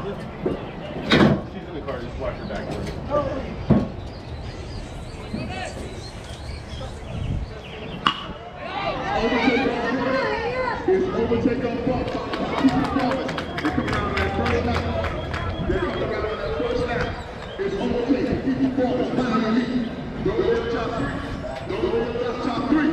She's in the car, just watch her back. It's overtake on Fox. They come around that first lap. It's overtake. Keep performance. Finally, go to the top three.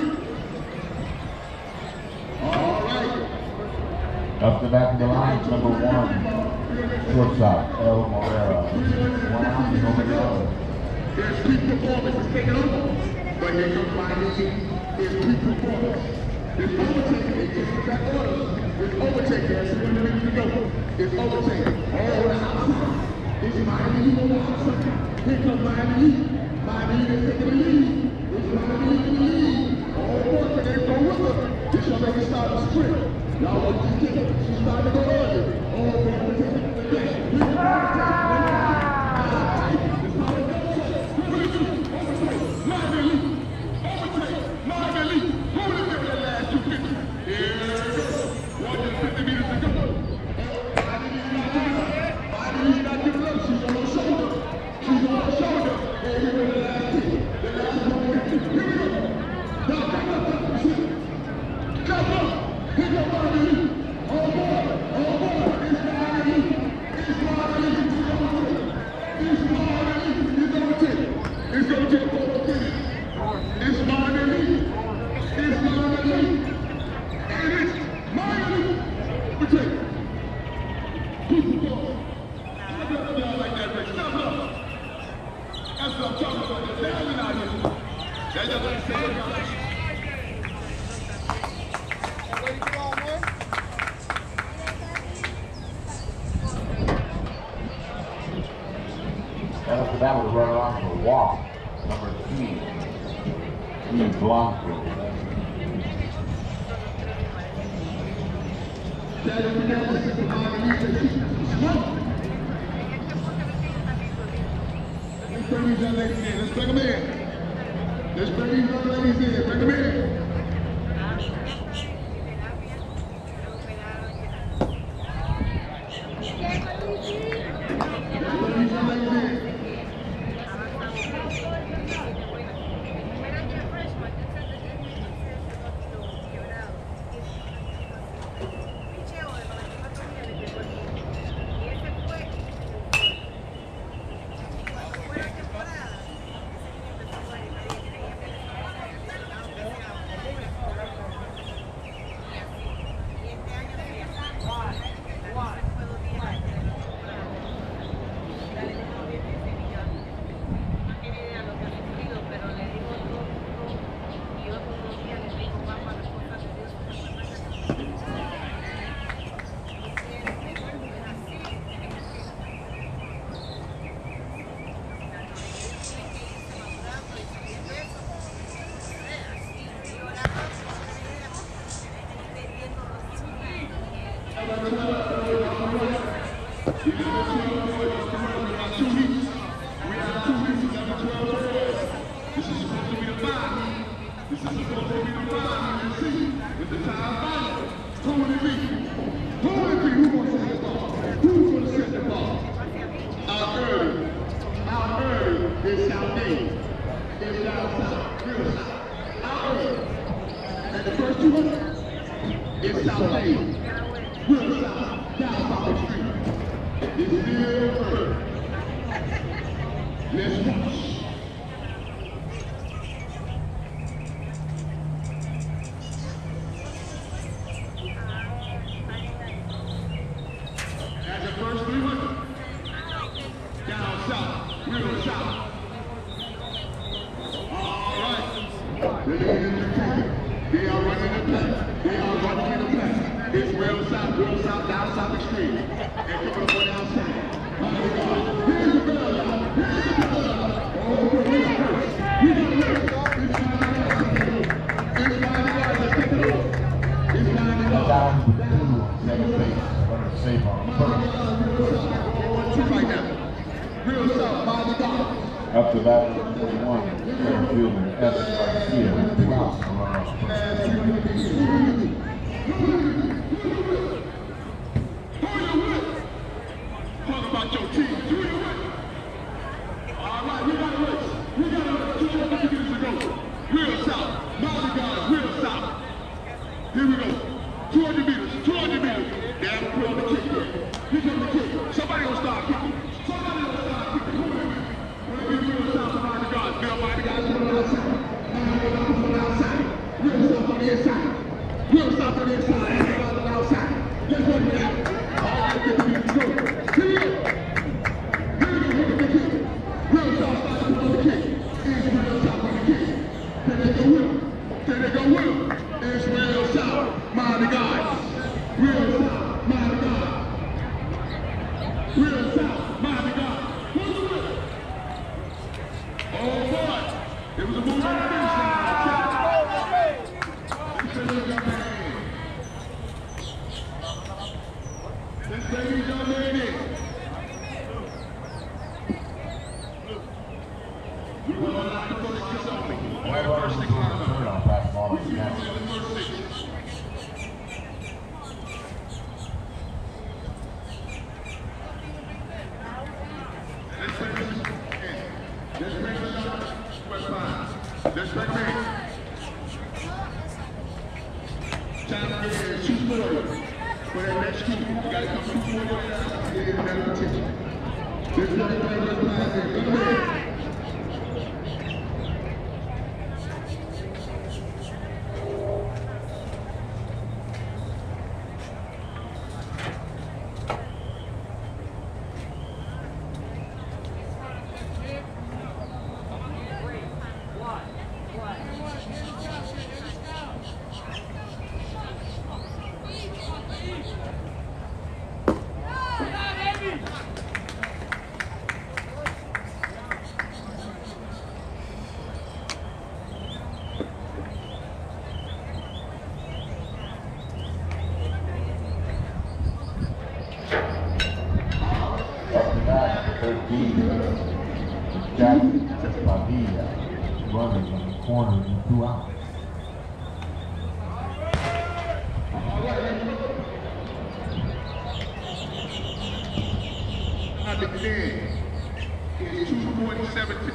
All right. Up the back of the line, number 1, shortstop, El Morera. 1 out, over the other. There's peak performance. It's taking over. But here comes finally. It's peak performance. It's overtaking. They get back orders. It's overtaking. That's where we need to go. It's overtaking. All the outside. It's Miami Heat on the outside. Here comes Miami Heat. Miami Heat is taking the lead. It's Miami Heat in the lead. All work and they go with her. This shall make it start a sprint. Y'all want to get it. She's starting to go early. All work and they take the back. And after that was right on for walk, number 3, Blanco. Let's bring these young ladies in. Let's bring them in. Let's bring these young ladies in. Bring them in. After that, 41, center fielder S. Garcia, Klaus, runners first. Talk about your team. Do your way. All right, we got a race. We got a race. 200 meters to go. Real south. Mountain guys, real south. Here we go. 200 meters. 200 meters. They have to put on the kick there. Here comes the kick. Somebody gonna start kicking. Somebody gonna start kicking. When we real south of Mountain guys, Bill Mountain guys put on outside. Mountain put on outside. Real south on the inside. Real south on the inside. Everybody on the outside. Let's go with that. All right, get the meters. Go. Here we go. Here we go. Look at the kick. Real south starts to put on the kick. It's real south on the kick. Can they go with? Can they go with? It's real south. Mighty guys. Real south. Mighty guys. Real south. Mighty guys. Who's the winner? Oh boy. It was a move on the finish line. This baby's young man in. We're going to line the first six only. All the first six line up. Let's bring him in. Time to get in. Shoot forward. For that next scoop. You got to come shoot forward. Get in that attention. Let's bring him in. Jackson Padilla running on the corner in 2 hours. At the end, it's 2:17.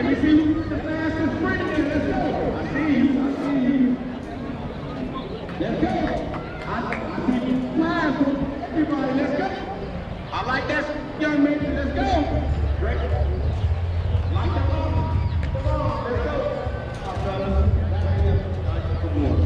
Let me see who's the fastest sprinter. Let's go. I see you. Let's go. I see you flying from everybody. Let's go. I like that, young man. Let's go. Great. Like the ball. Come on. Let's go. Fellas. Come on.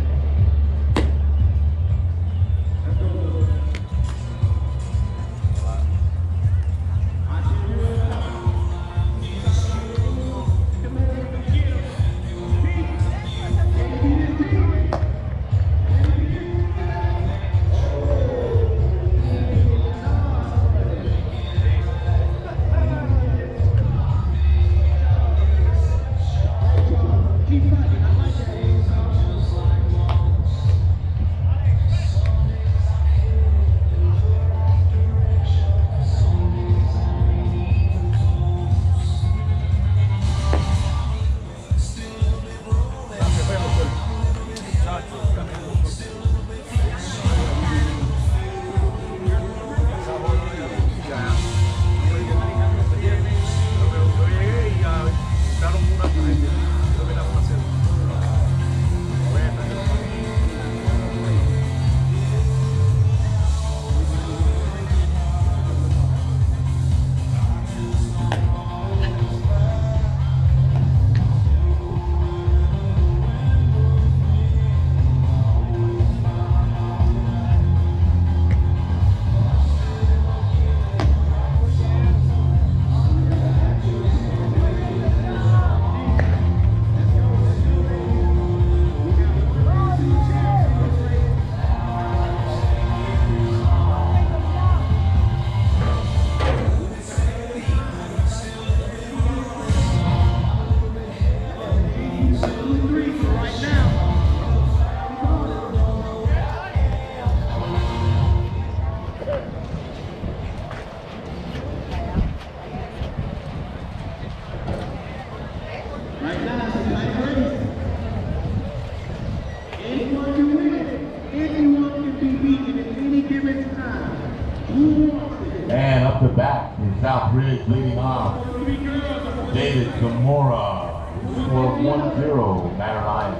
And up the back in South Ridge leading off, David Zamora, score of 1-0, Matter Lions.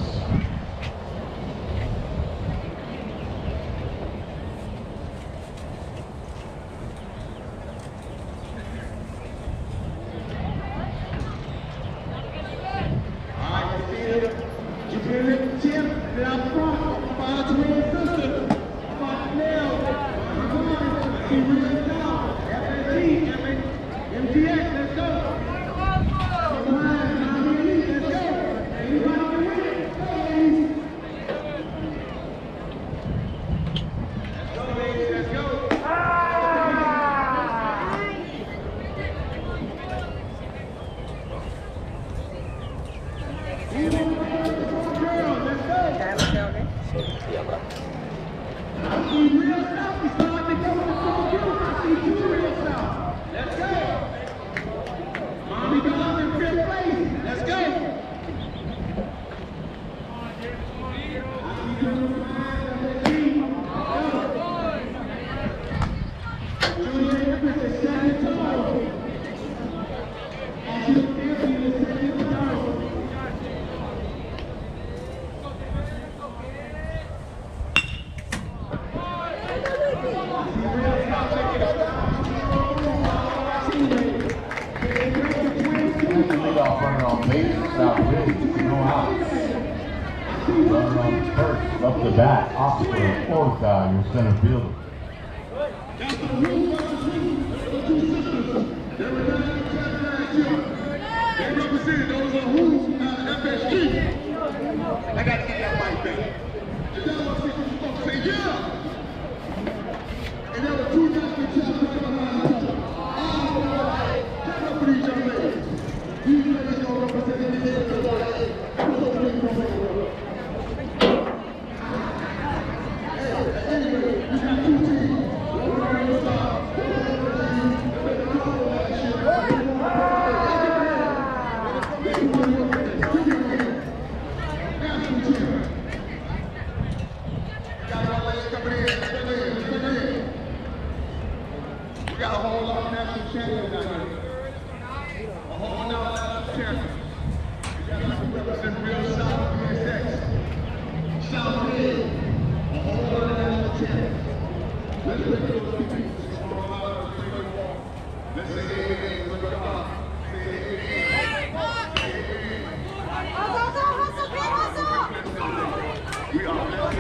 Up the bat, Oscar Orta, your center fielder. They represented those on who's FSG. I got to get that fight back. And that was say, yeah. And there were two national champs right behind each other. Clap up for these young ladies. These ladies don't represent any of the Anyway, we got two teams. champions. Represent Real South PSX. South Bend, a whole lot of national champions. Let's break those people. Let's say amen. Let's go. We are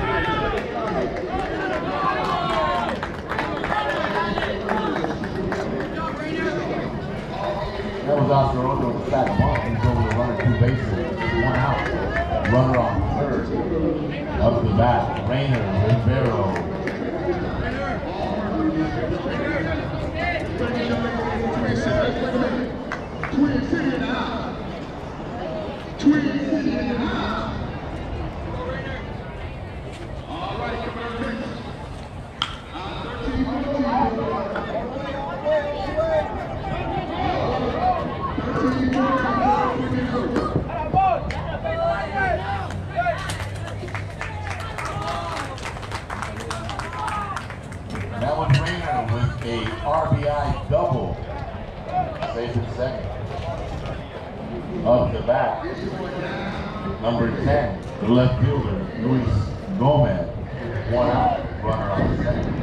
That was Oscar Odo in the sack of Mark. He's over to running 2 bases, 1 out. Runner on third. Up the bat, Rainer Rivero. Twin City in the house. Twin City in the house. All right, come on next. 13-14. That was Rainer with a RBI double. Safe and second. Up the bat, number 10, the left fielder, Luis Gomez. 1 out, runner on second.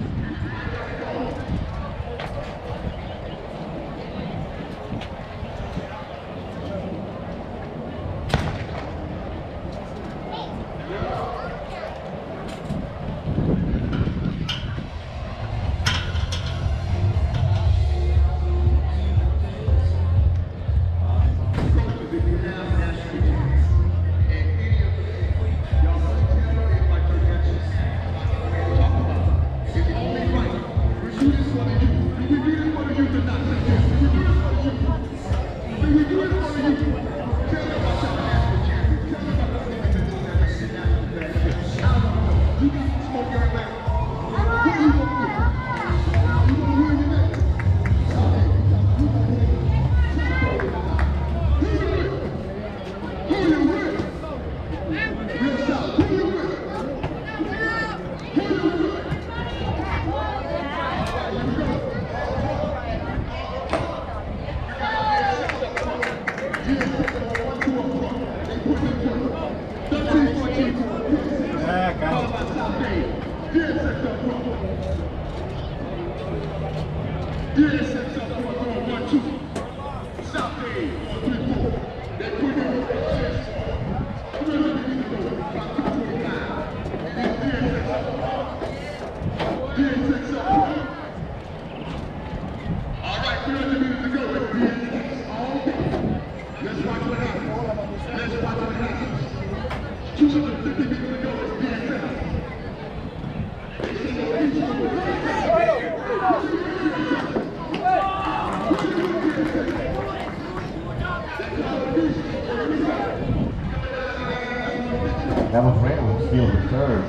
That was Randall steals the third.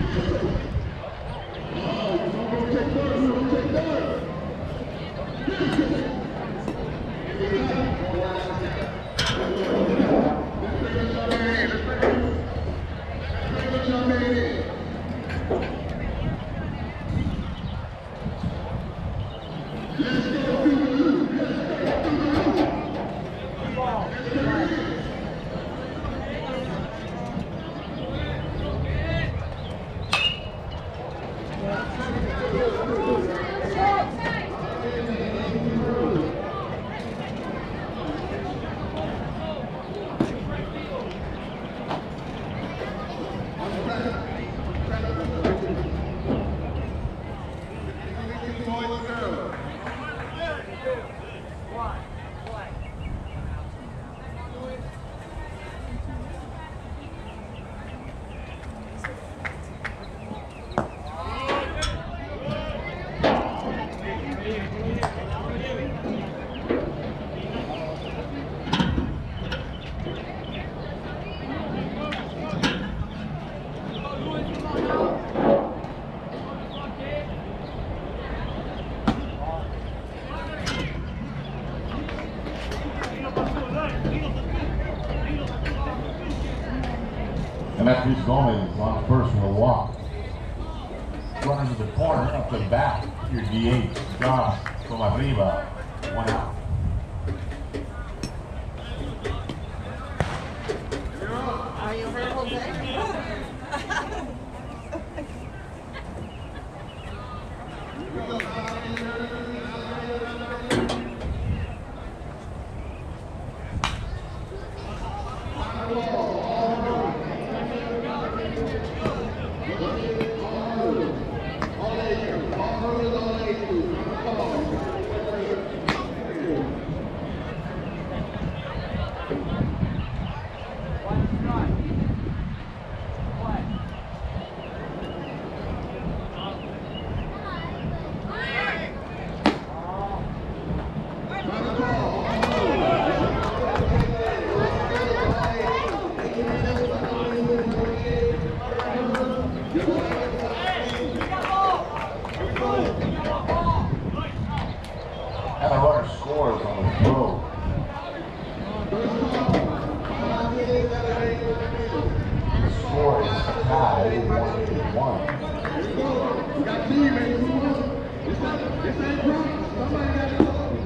Oh, Up first will walk. Running to the corner, up to the back. Your DH, John, from arriba. 1 out. Are you hurt, Jose? And the runner scores on the throw. The score is tied 1-1. Got teammates who won. This ain't drunk. Somebody got to go.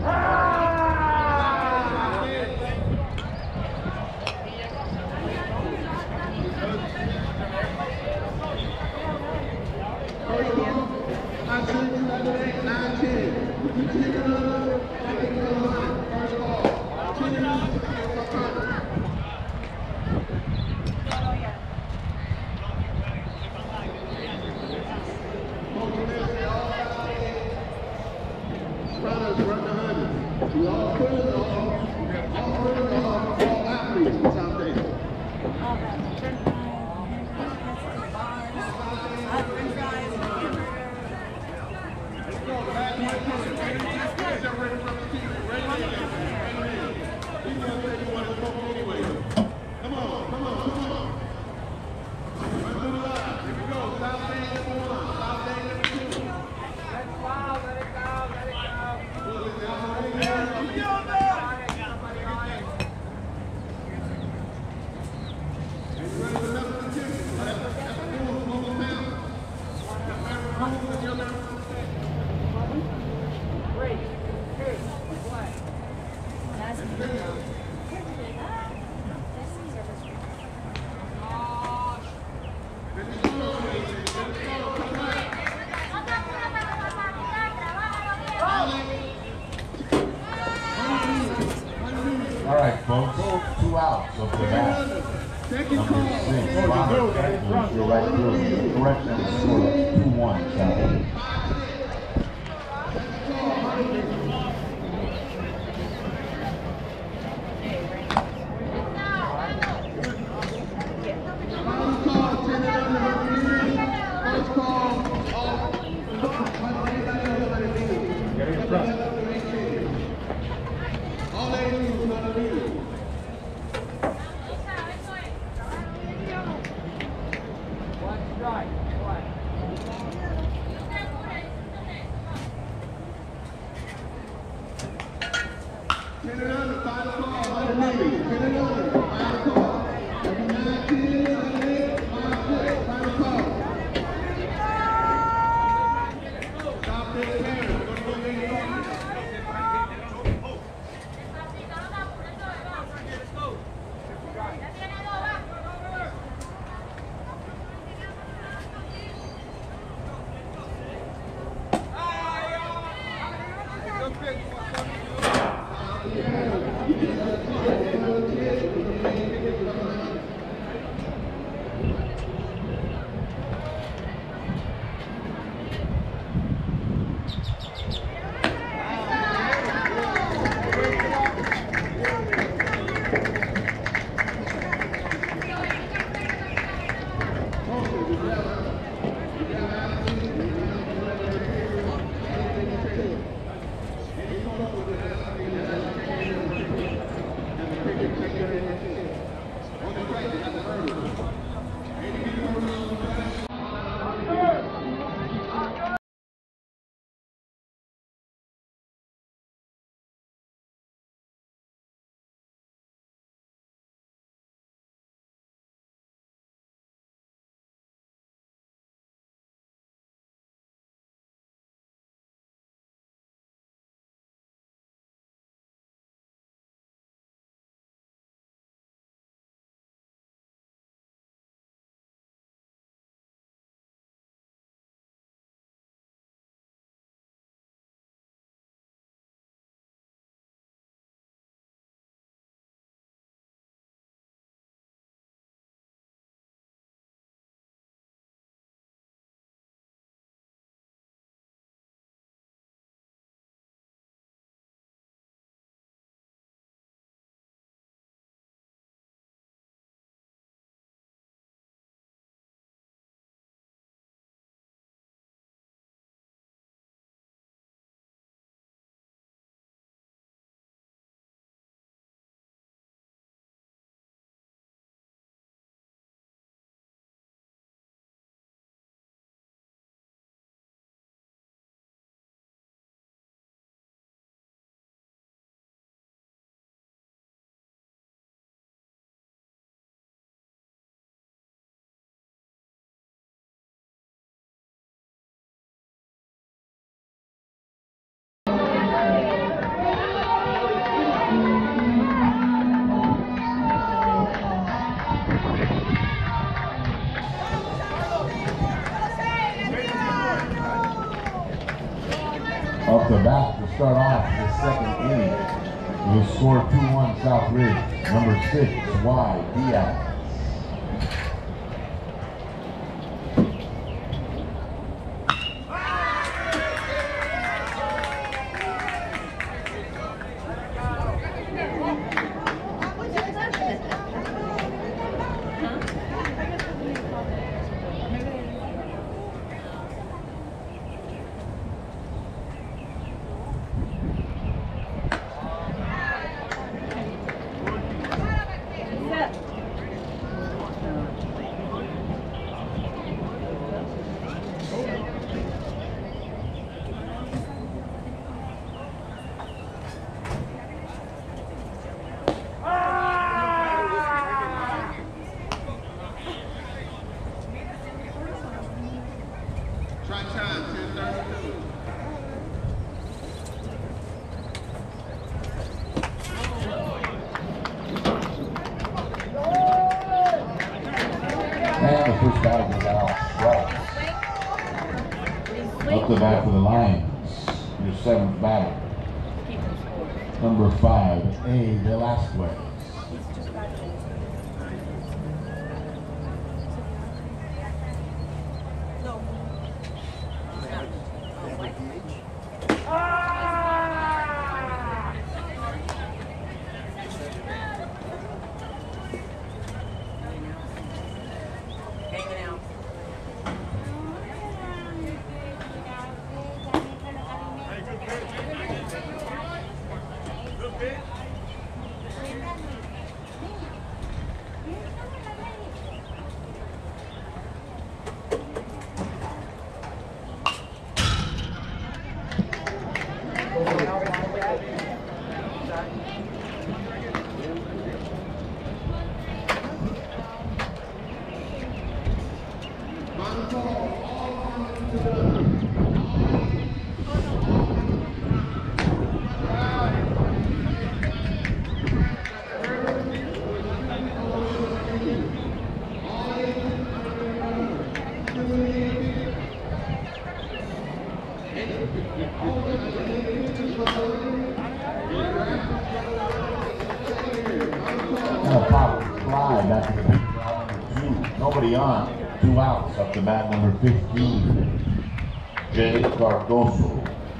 We all put it on. All athletes out there. All right, folks, 2 outs of the bat. Number 6, Ronald Andrews, your right field. Correction of the score, 2-1, South. Up the bat to start off the second inning. Will score 2-1 South Ridge. Number 6, Y. Diaz. And the first batter goes out. Right. Up the bat for the Lions. Your 7th batter. Number 5, A. Velasquez. Back to the big crowd, number 2. Nobody on. 2 outs. Up the bat, number 15. Jay Cardoso.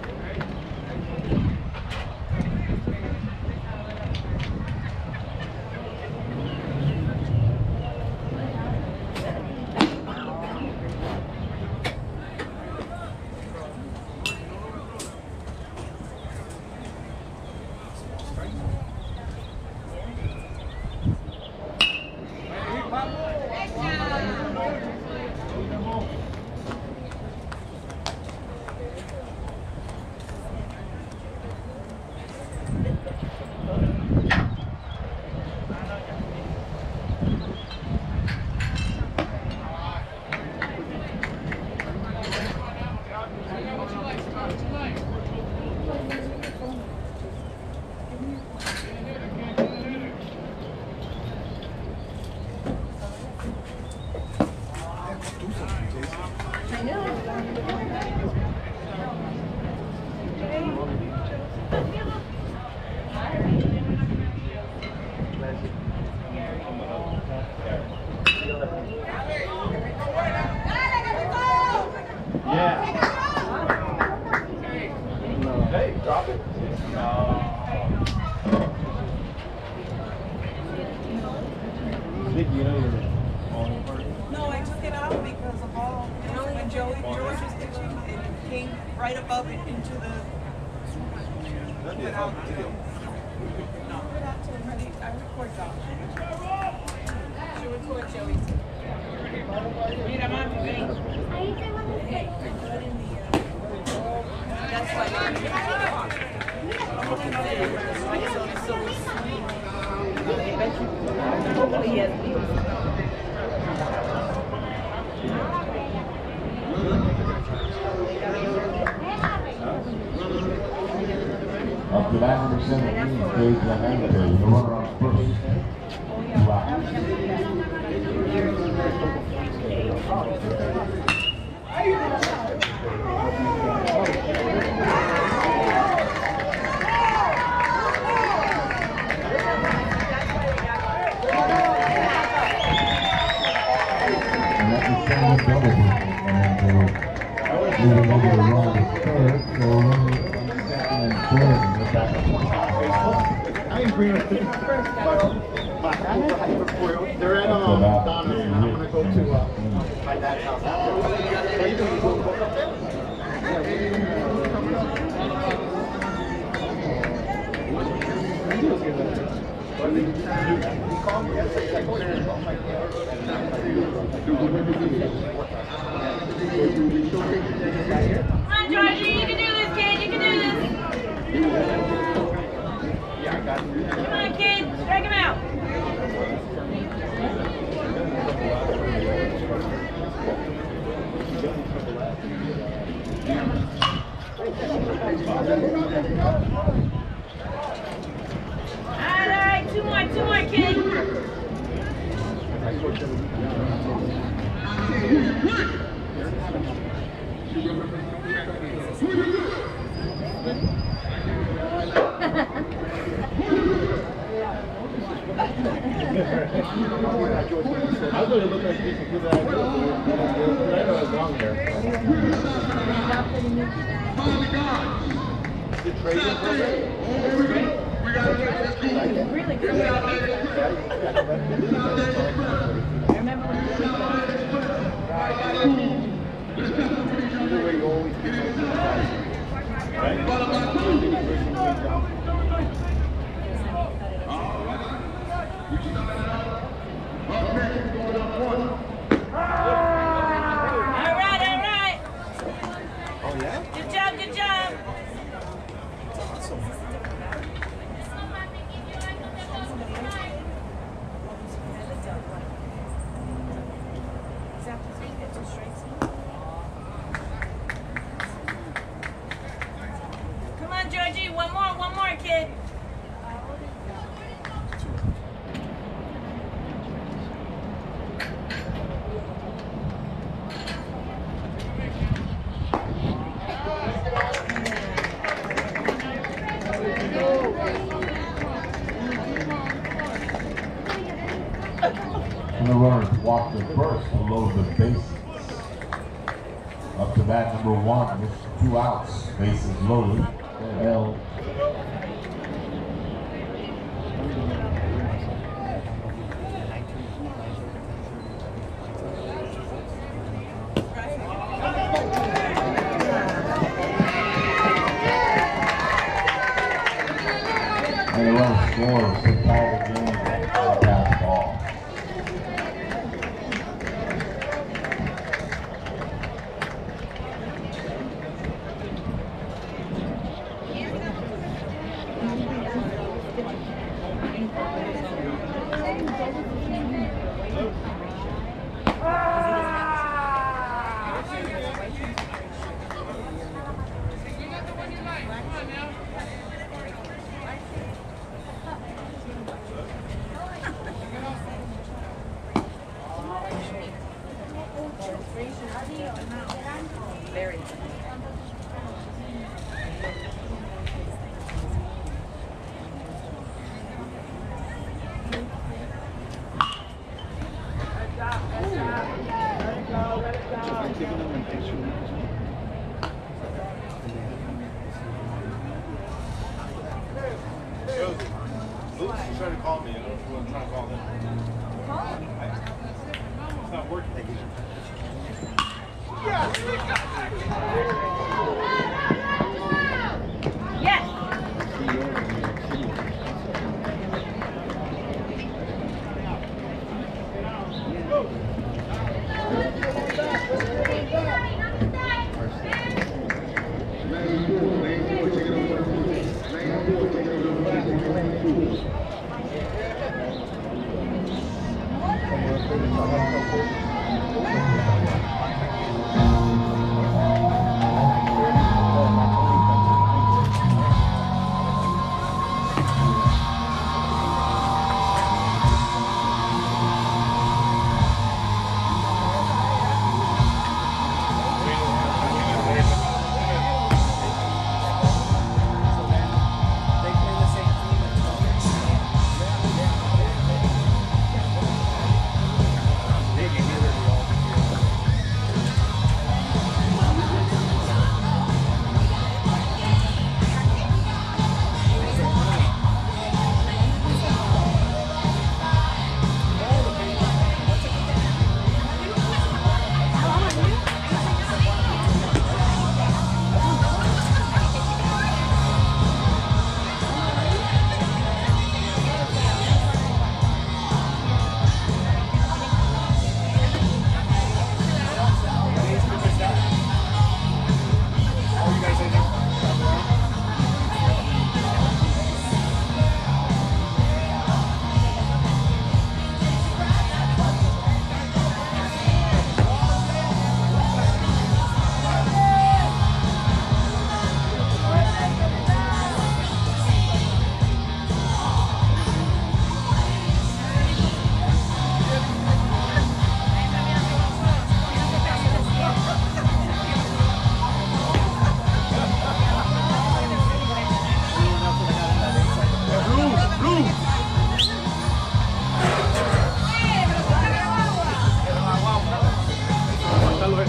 No, I took it out because the ball, when George was pitching, it came right above it into the. Without, no, I record Josh. She record Joey too. Mira, mami, ven. Hey, put in the. That's why hopefully he has views. Up to bat number 17, Dave Clemente, the runner on first. 2 outs. moving over to run the third, so running second and third, and get back up to the top of the line. I agree with you. They're at Donna's, and I'm gonna go to my dad's house after. Come on, Georgie, you can do this, kid. You can do this. Come on, kid. Strike him out. All right. Two more, kid. I was going to look at these and do that. I know it's long here. The trading program? We got to get this Really good. Remember when Alright. Oh, yeah? Good job. Come on, Georgie. One more, kid. And the runners walk the first to load the bases. Up to bat number 1 with 2 outs. Bases loaded. L. And the runner scores to tie the game on a pass ball. Very. Luke's trying to call me. I don't know if you want to try to call him. It's not working. Yes.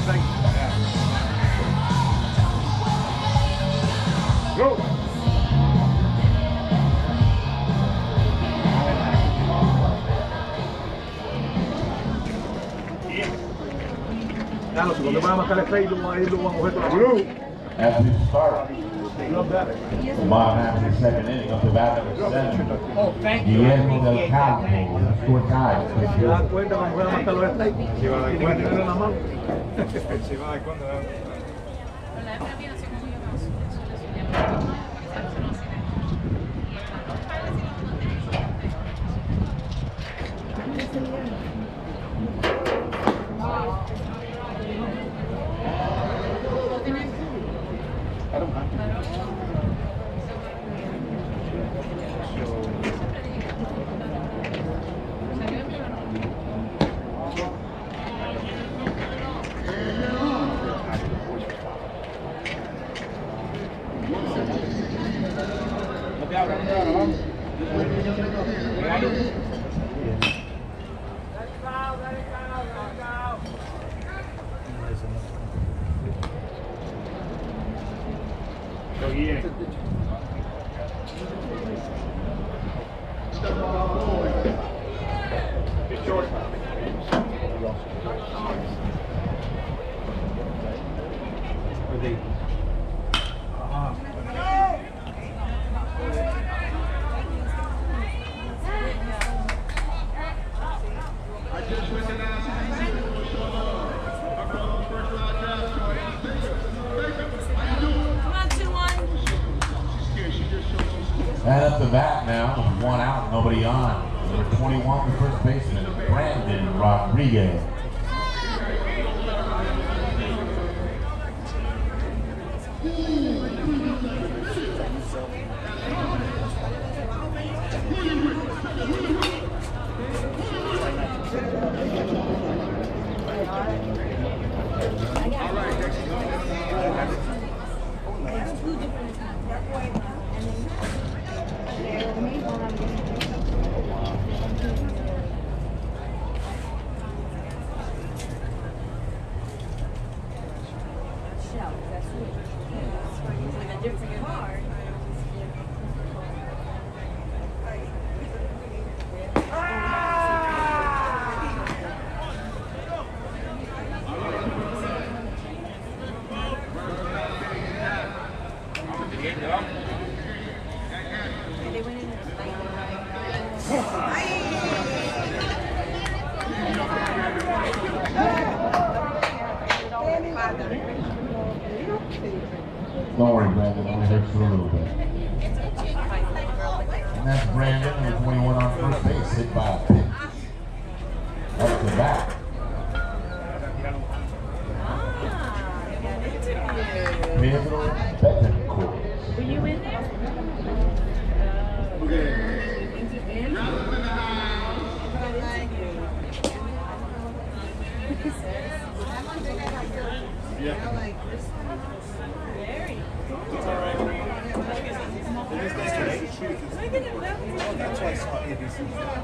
Go! Carlos, cuando van a marcar el play, ahí lo vamos a coger con la blue. As we start, Love that. the bottom half of the second inning, up to bat number 7. Oh, thank you. Guillermo del Campo, score tie. ¿Se dan cuenta cuando van a marcar los play? Se va a dar Tiene que cuenta. tener en la mano. Se va a dar cuenta. And up the bat now, with 1 out, nobody on. Number 21, the first baseman, Brandon Rodriguez. Don't worry, Brandon, it only hurts for a little bit. And that's Brandon, number 21 on first base, hit by a pitch. Up the bat. Pedro Betancourt. Were you in there? That's why I saw ABC.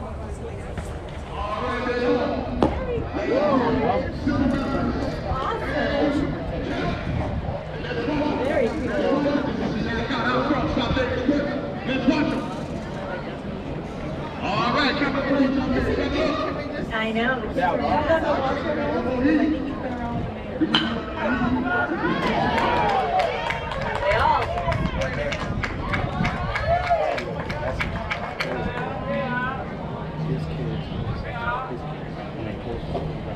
All right, I know. They all. His kids, when they post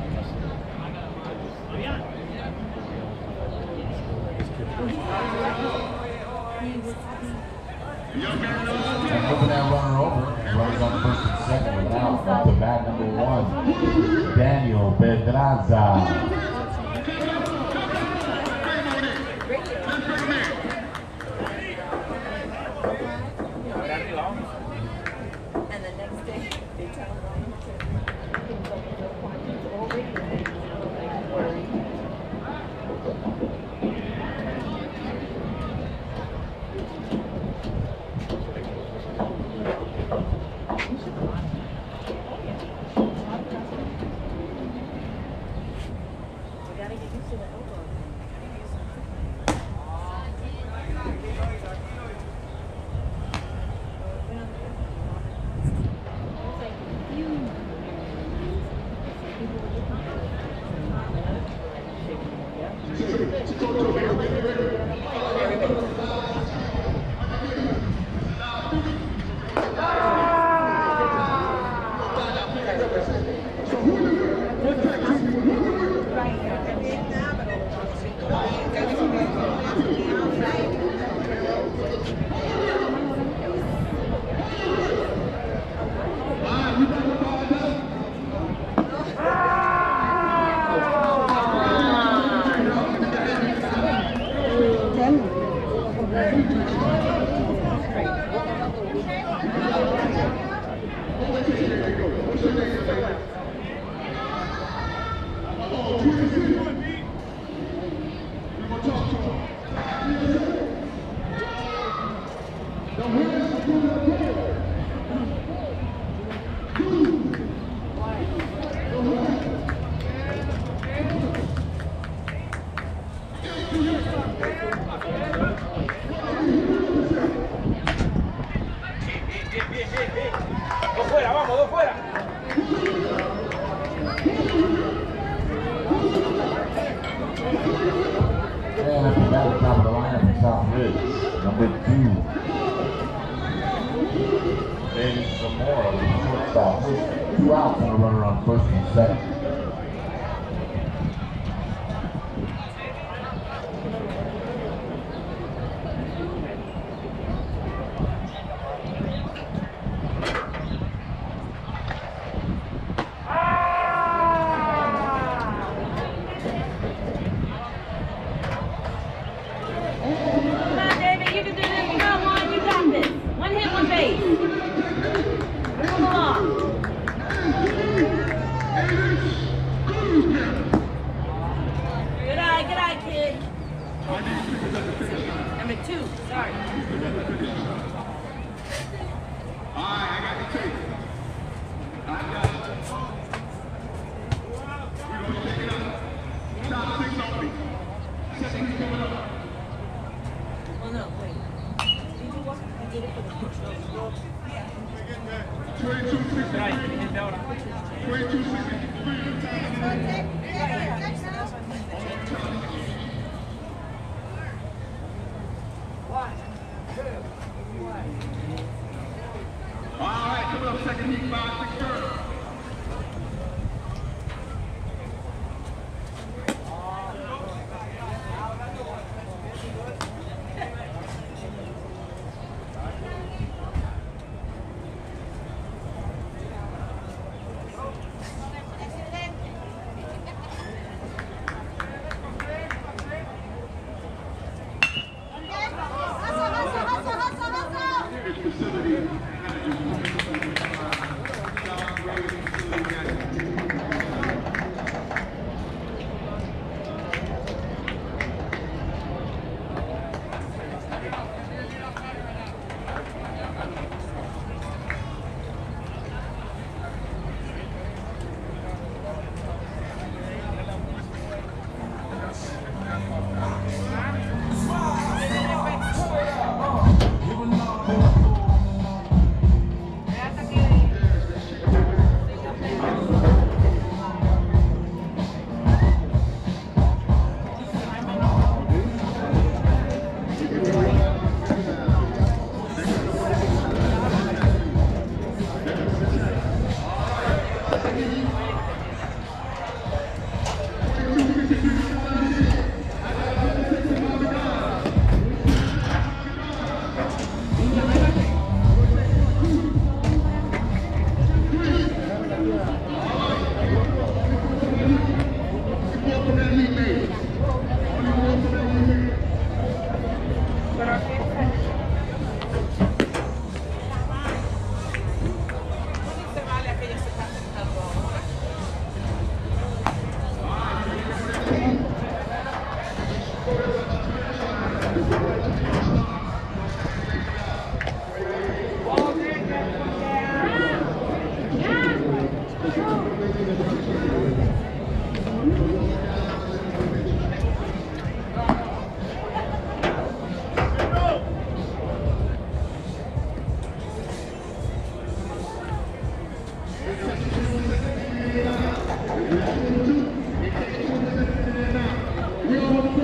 And moving that runner over, and runners on first and second with an out. Up to bat number 1, Daniel Pedraza. And the next day, they tell Ryan We gotta get used to that. We're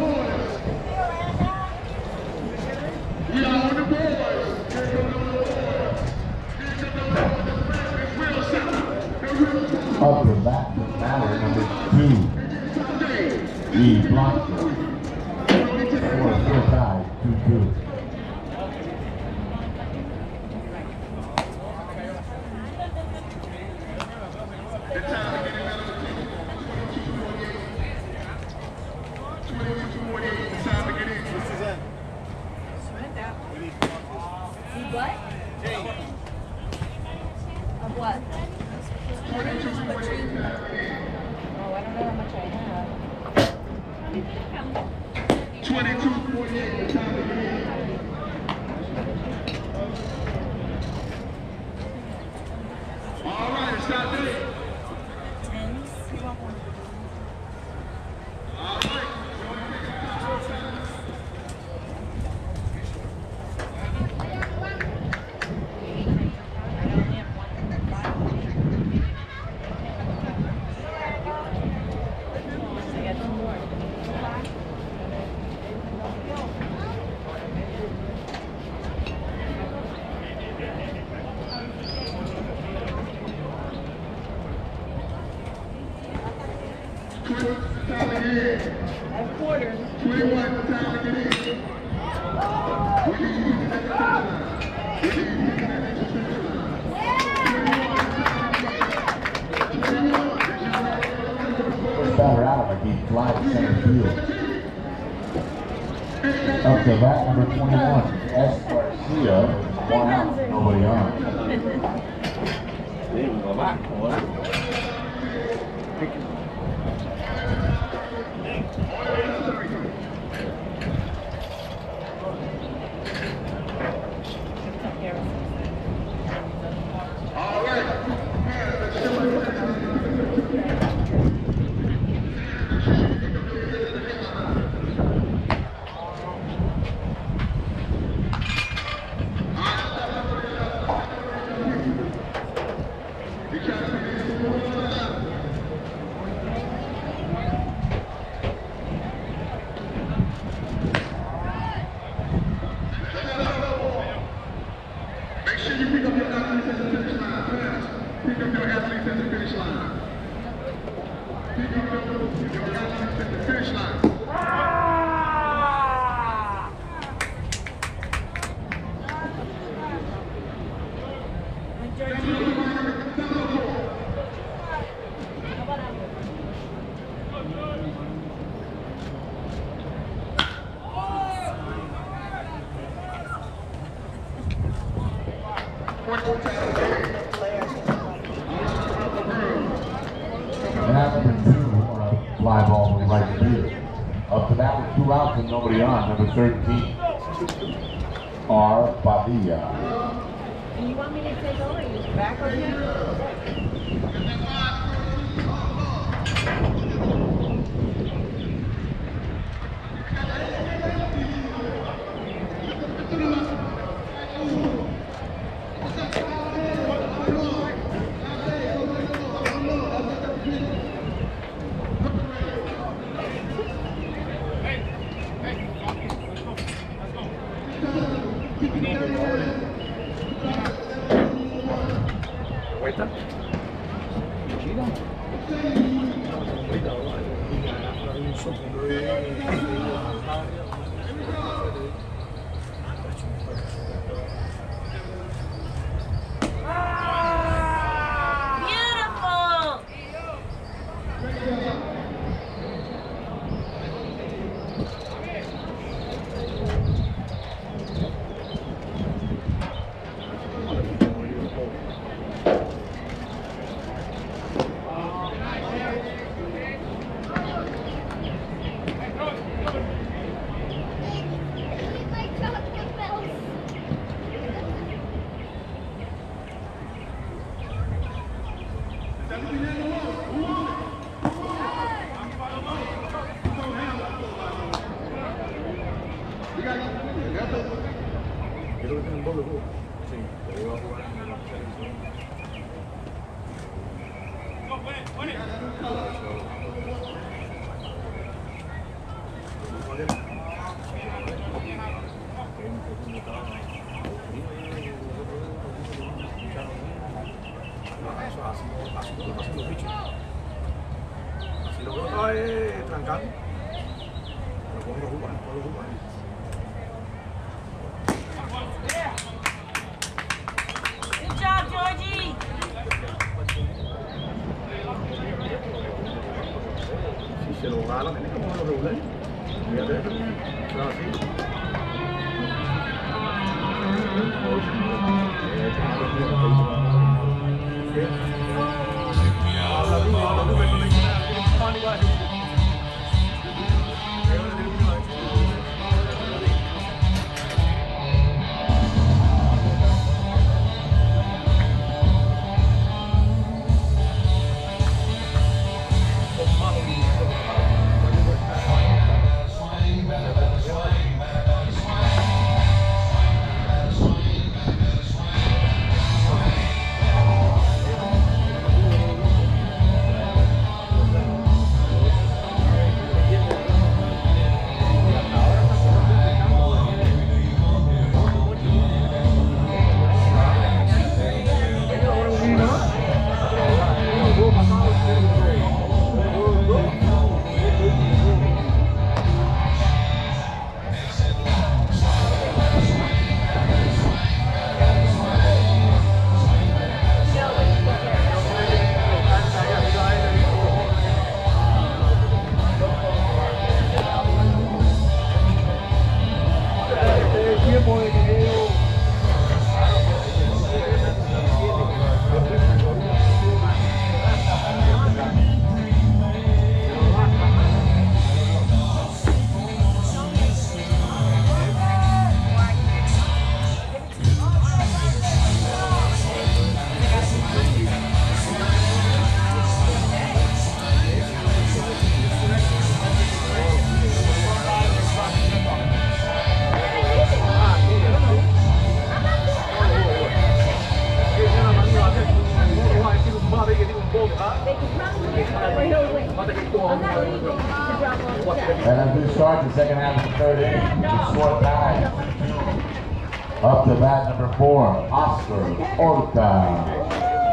2-2. What? Of what? Oh, I don't know how much I have. 22:48, the time to get in. All right, stop there. All right. Time to get in. At quarters. 21, time to get in. We need you to get that line. We need you to get that extra First batter out, like he flies center field. Up to bat number 21, S. Garcia. 1 out, nobody on. All right. Make sure you pick up your athletes at the finish line. Fast. Pick up your athletes at the finish line. Pick up your athletes at the finish line. And that's number 2 on a fly ball to the right field. Up to bat with 2 outs and nobody on. Number 13, R. Padilla. And you want me to take over? Use back over here? Si lo boto trancando, lo pongo a jugar, And as we start the second half of the third inning, the score tied. Up to bat number 4, Oscar Orta.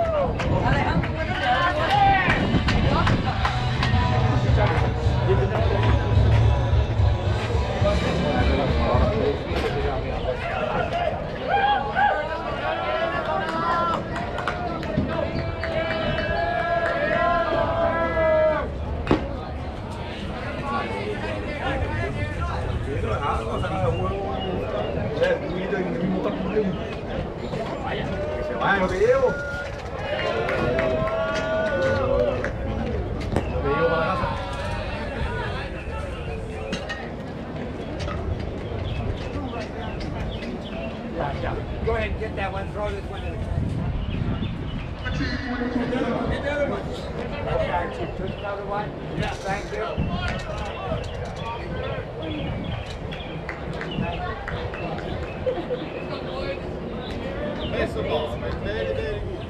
Vaya, lo que llevo. Para la casa. Yeah. Go ahead and get that one. Throw this one in. Okay, took another one. Yeah, thank That's the ball, man. Very, very good.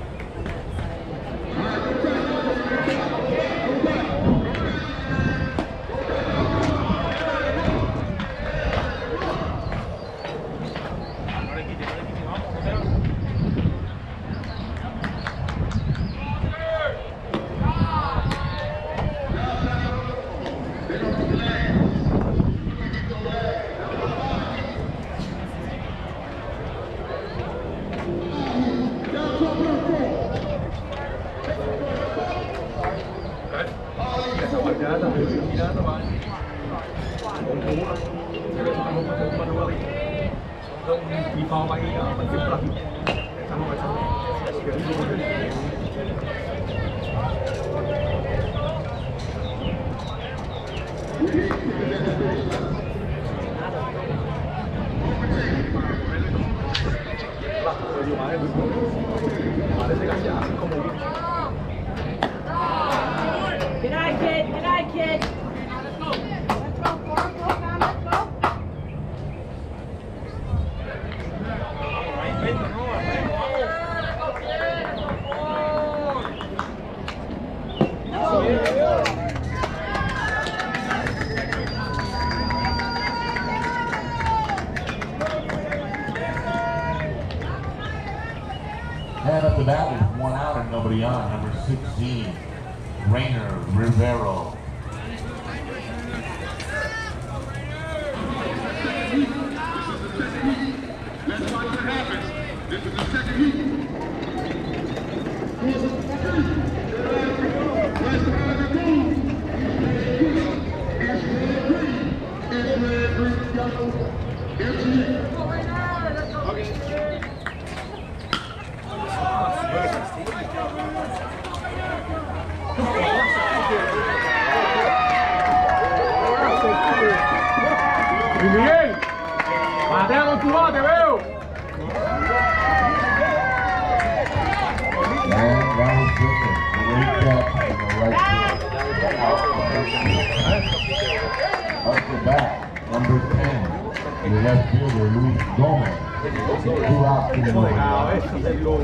Good night, kid. Good night, kid. Let's go. Let's go. Let's go. And up to bat with 1 out and nobody on, number 16, Rainer Rivero. Let's watch what happens. This is the second heat. Let's Miguel, patea con tu bate, veo. And that was different. Great catch in the right field. Up the back, number 10, the left fielder, Luis Gomez. 2 outs in the Eso del lobo.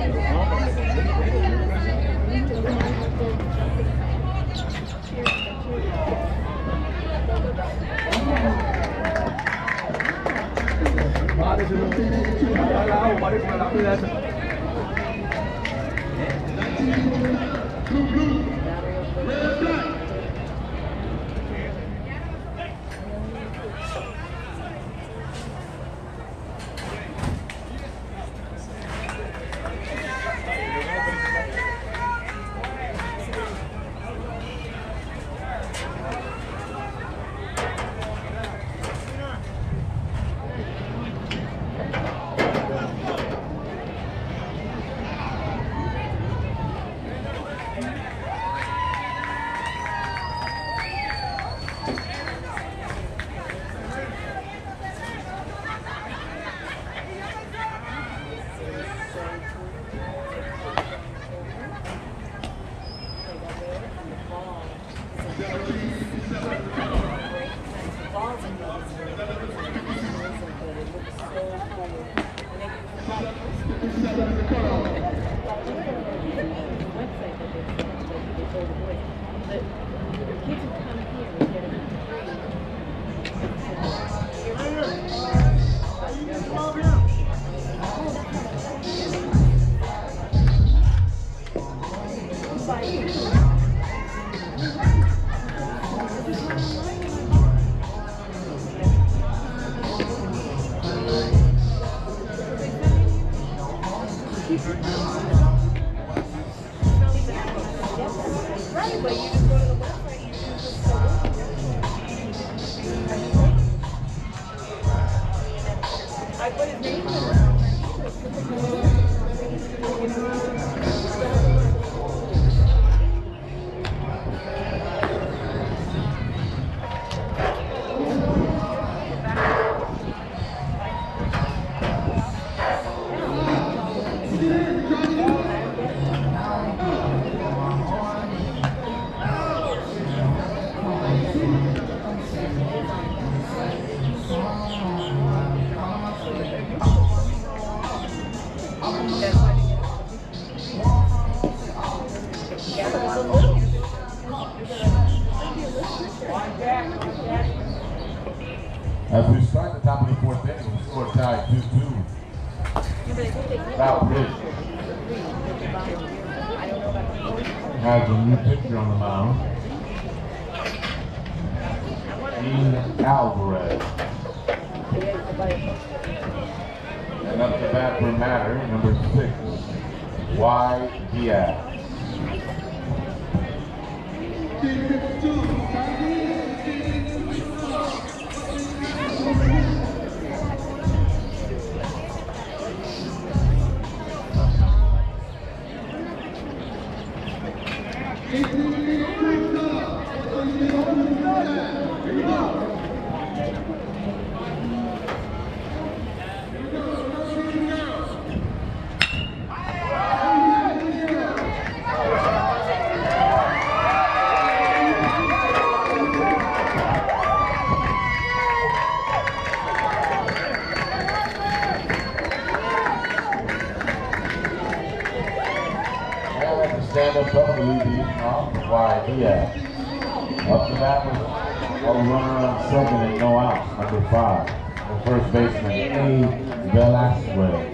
As we start the top of the 4th inning, the score tied 2-2. Val Bridge has a new pitcher on the mound. Dean Alvarez. And up the bat for Matter, number 6, Y. Diaz. Stand-up double lead off of Y. Diaz. Up the bat with a runner on second and no outs, number 5. The first baseman, A. Velasquez.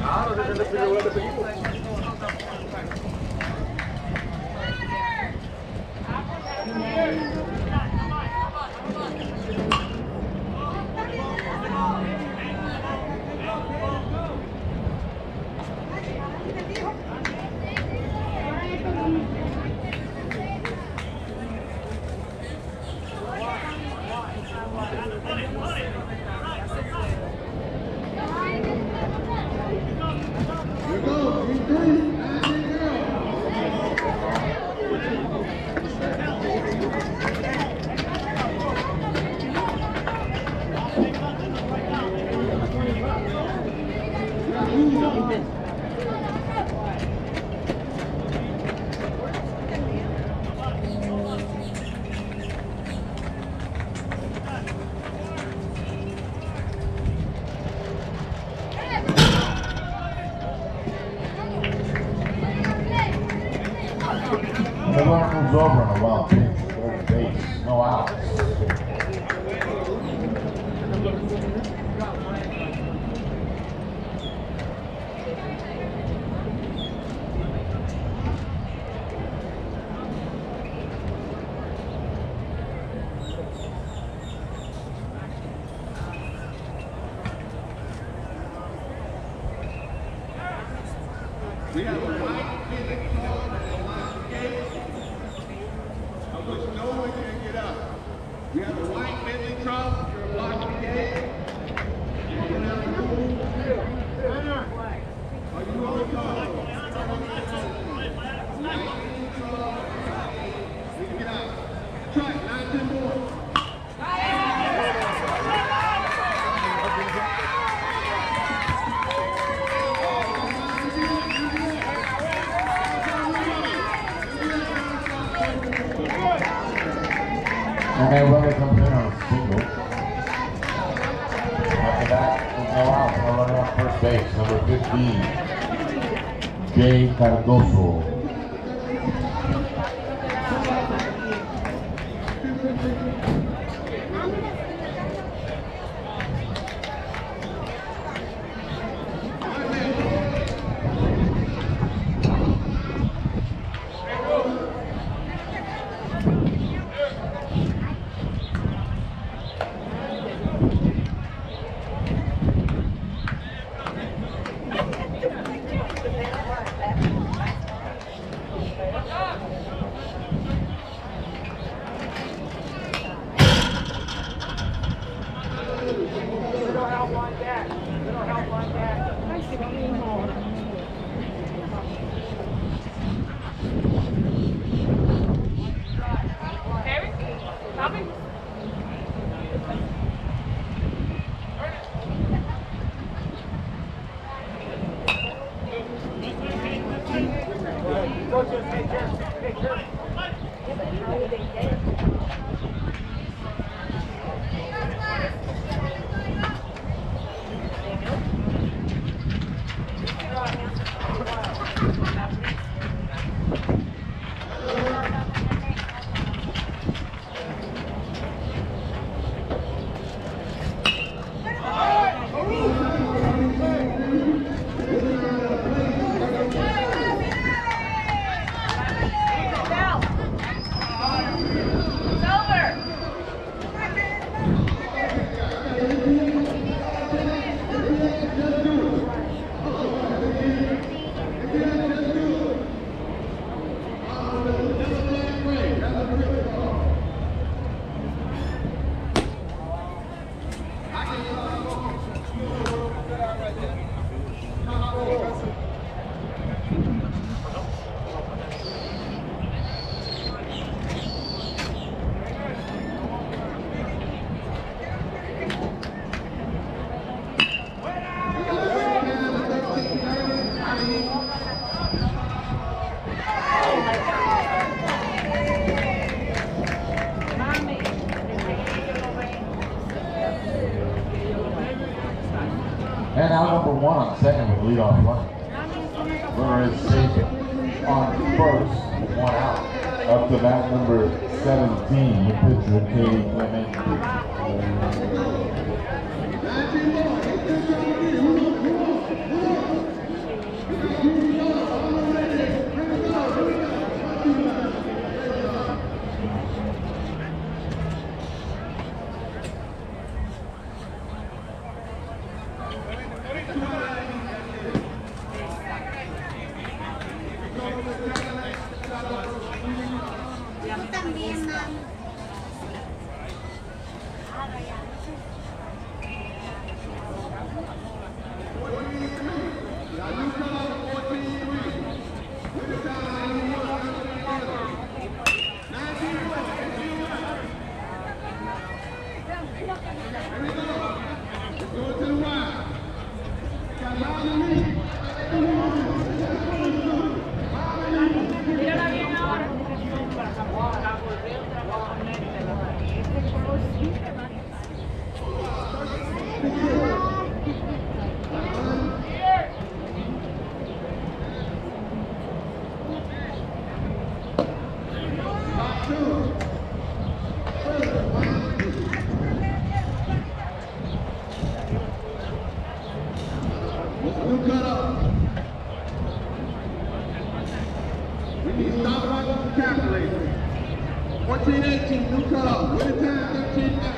Claro, ese es el primer gol de ese equipo. The runner moves over on a wild pitch, third base, no outs. We have a white physics club at the line gate, of which no one can get up. We have a white Bentley truck, you're blocking the gate. Are you on the call? We can get out. Truck, 9-10 more. And that runner comes in on a single. After that, there's no outs, no runner on first base, number 15, Jay Cardoso. And out number 1 on second with leadoff run. Runner is safe on first with 1 out. Up to bat number 17, the pitcher, Katie Clemente. New cut up. We need to stop right off the calculator. 14-18, new cut up. Winning time 13-9.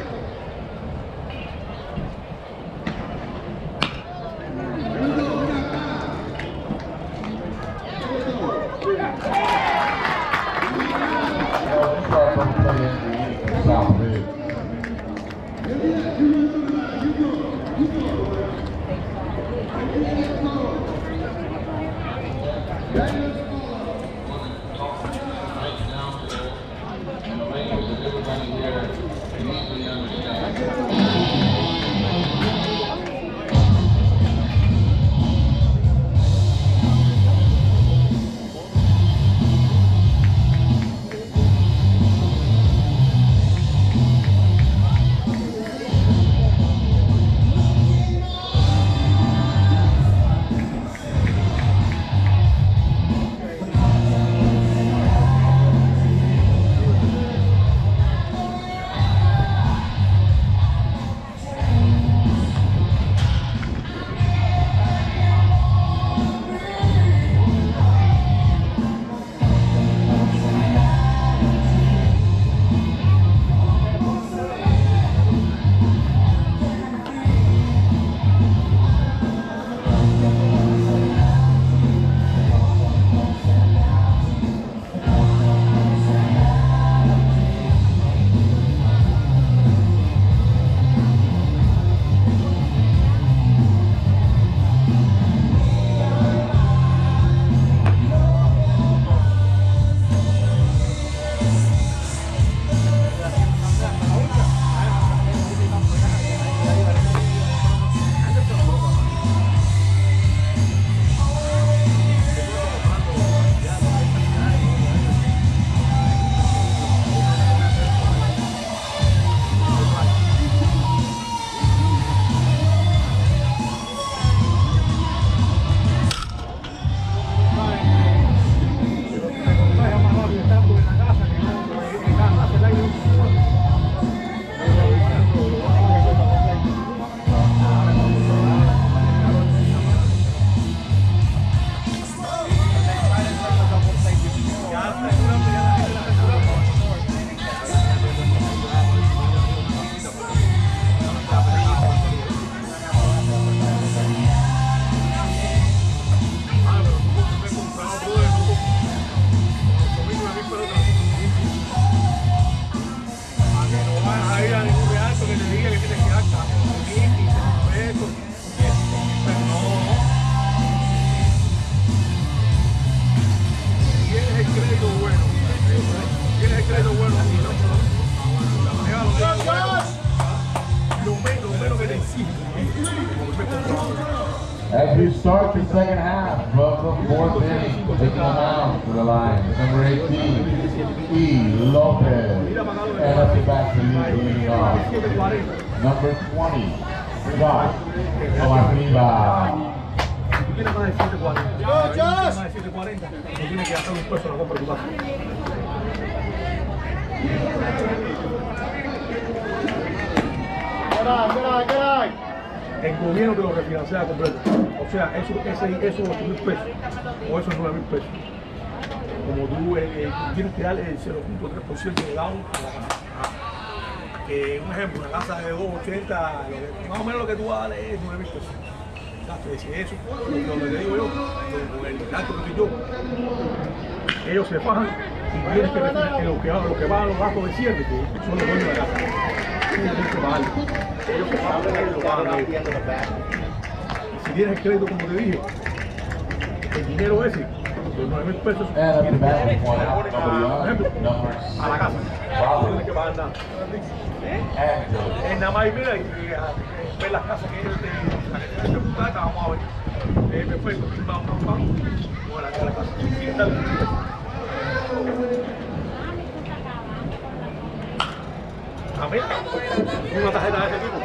As we start the second half of the fourth inning, taking them out to the line, number 18, E. Lopez, and up the back to leading off. Number 20, Josh Arriba. Tiene más de 740. Tiene más de 740. No tiene que hacer un peso en la compra de tu casa. El gobierno te lo refinancia completo. O sea, esos 8.000 pesos o esos 9.000 pesos. Como tú tienes que darle el 0.3% de down a la casa. Un ejemplo, una casa de 280, más o menos lo que tú vas a darle es 9.000 pesos. Si eso, lo que te digo yo, con el gasto que yo, ellos se fajan y tienes que refinar lo que van a los gastos de cierre, que son los dueños de la casa. Tienes que pagarlo. Ellos se fajan, ellos lo pagan. Si tienes el crédito, como te dije, el dinero ese, los 9.000 pesos, tienes que a la casa. No tienes que pagar nada. Es nada más, mira, ver las casas que ellos te vamos a ver. Perfecto, vamos a la casa. A ver, una tarjeta de ese tipo.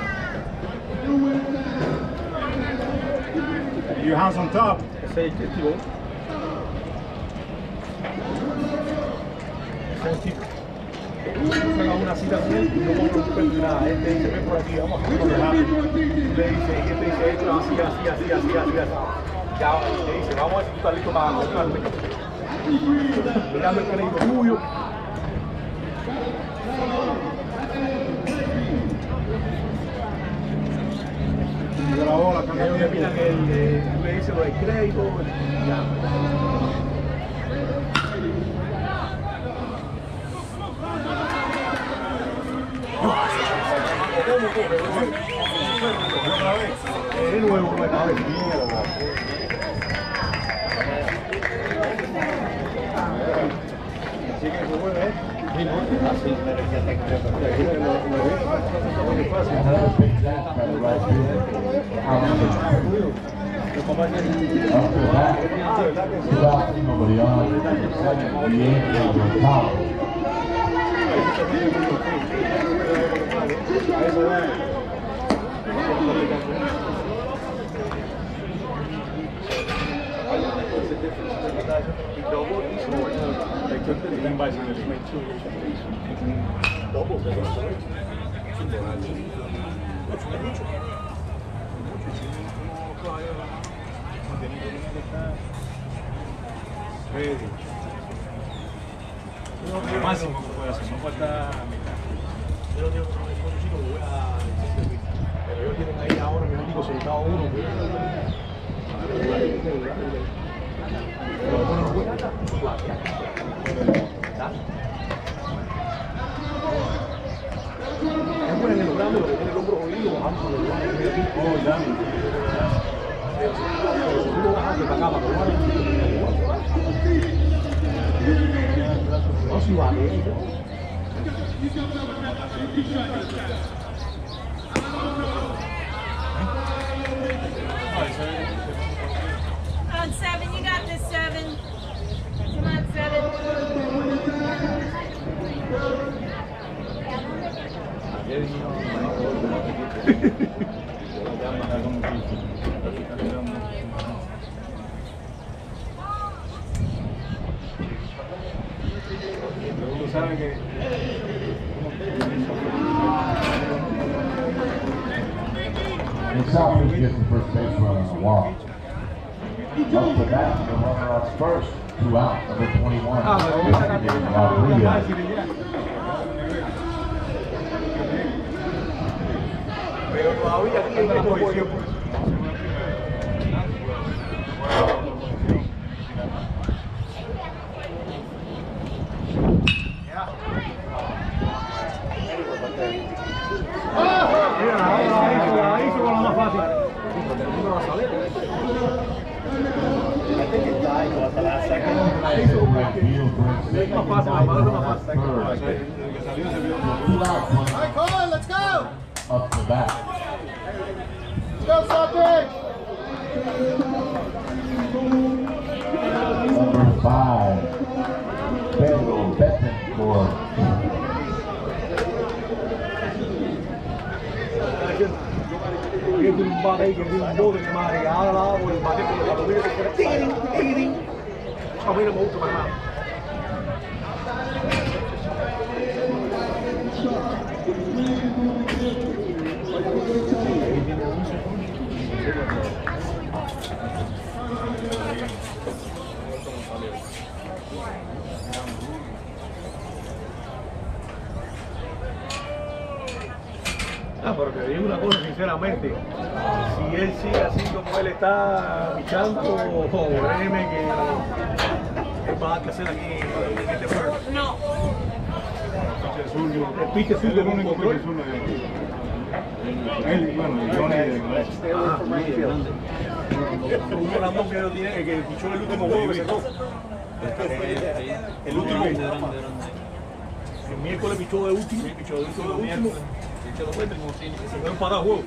Your house on top. Ese es el tipo. Ese es el tipo. haga una cita con él y no vamos a romper nada. Él te dice, ven por aquí, vamos a hacerlo rápido. Le dice, y él te dice, esto así. Ya, le dice, vamos a ver si tú estás listo para comprarme. Mirando el crédito tuyo. Ellos le miran le dice lo del crédito. Ya. De nuevo, no me cabe mierda. Así que se mueve, ¿eh? Sí, no, así, pero ya te creo. Another big jack by the right fielder. Up to the back. Two out, nobody on. Second, the Yankees on top. Lo máximo que puede hacer, no falta mitad. Yo no tengo chico, voy a pero ellos tienen ahí ahora, mi único sentado uno. Es bueno en el grande, lo que tiene el hombro jodido, bajando por el grande. Oh, ya. Seguro bajando para acá, para probar. No, si vale. Come on, 7, you got this, 7. Come on, 7. Tú sabes que And Southfield gets the first base run on the walk. Up to bat, the runner on first. 2 out, number 21. Rodriguez. Pero todavía aquí hay una posición. Mira, la hizo con la más fácil. Let's go! Up the bat. Let's go, Celtics! Number 5, Pedro Betancourt. Que tiene un bate ahí, que tiene un bote que madre, que ahora la hago el bate con los abdominales que fuera tigring. A mí no me gusta para nada. Pero te digo una cosa sinceramente, si él sigue así como él está luchando, créeme que él va a dar que hacer aquí en este pueblo. No. El pique suyo con un control. él, bueno, Johnny de Un Ramón que tiene, que pichó el último juego que sacó. El último. El miércoles pichó de último. Se quedó empatado juego.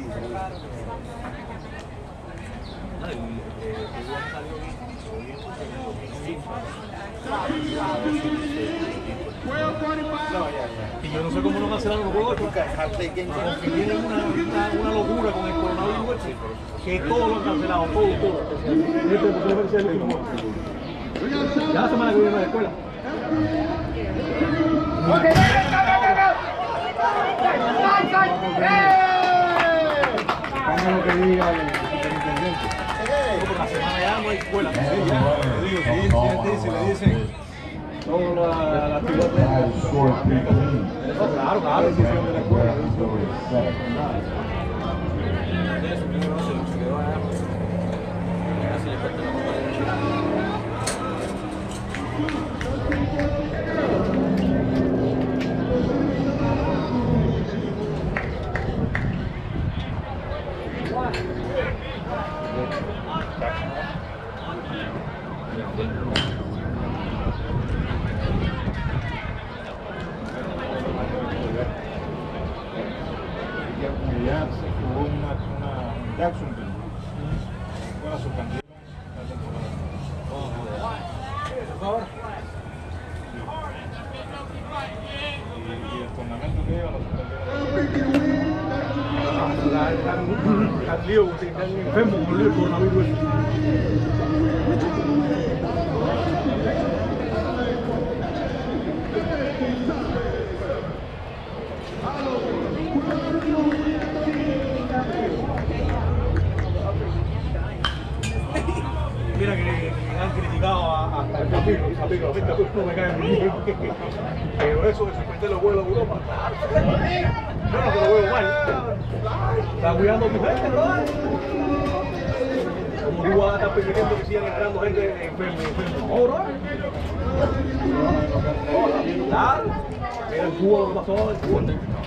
Y yo no sé cómo no cancelaron los juegos, porque tienen una locura con el coronavirus, que todo lo han cancelado, todo. Ya la semana que viene a la escuela. Cambia lo que diga el superintendente. Por la semana ya no hay escuela. Le dicen toda la actividad de claro, decisión de la escuela. Ya se jugó una Jacksonville. Bueno, suspendió la temporada. Y el tornamento que iba lo suspendieron. Al lío, están enfermos con el lío del coronavirus. Mira que han criticado hasta el capítulo, no me caen bien. Pero eso de suspender los vuelos a Europa, yo no te lo veo mal. Está cuidando a tu gente, ¿no? Como tú vas a estar permitiendo que sigan entrando gente enferma. ¿Ahora? Claro. Mira el Cuba, lo que pasó en Cuba.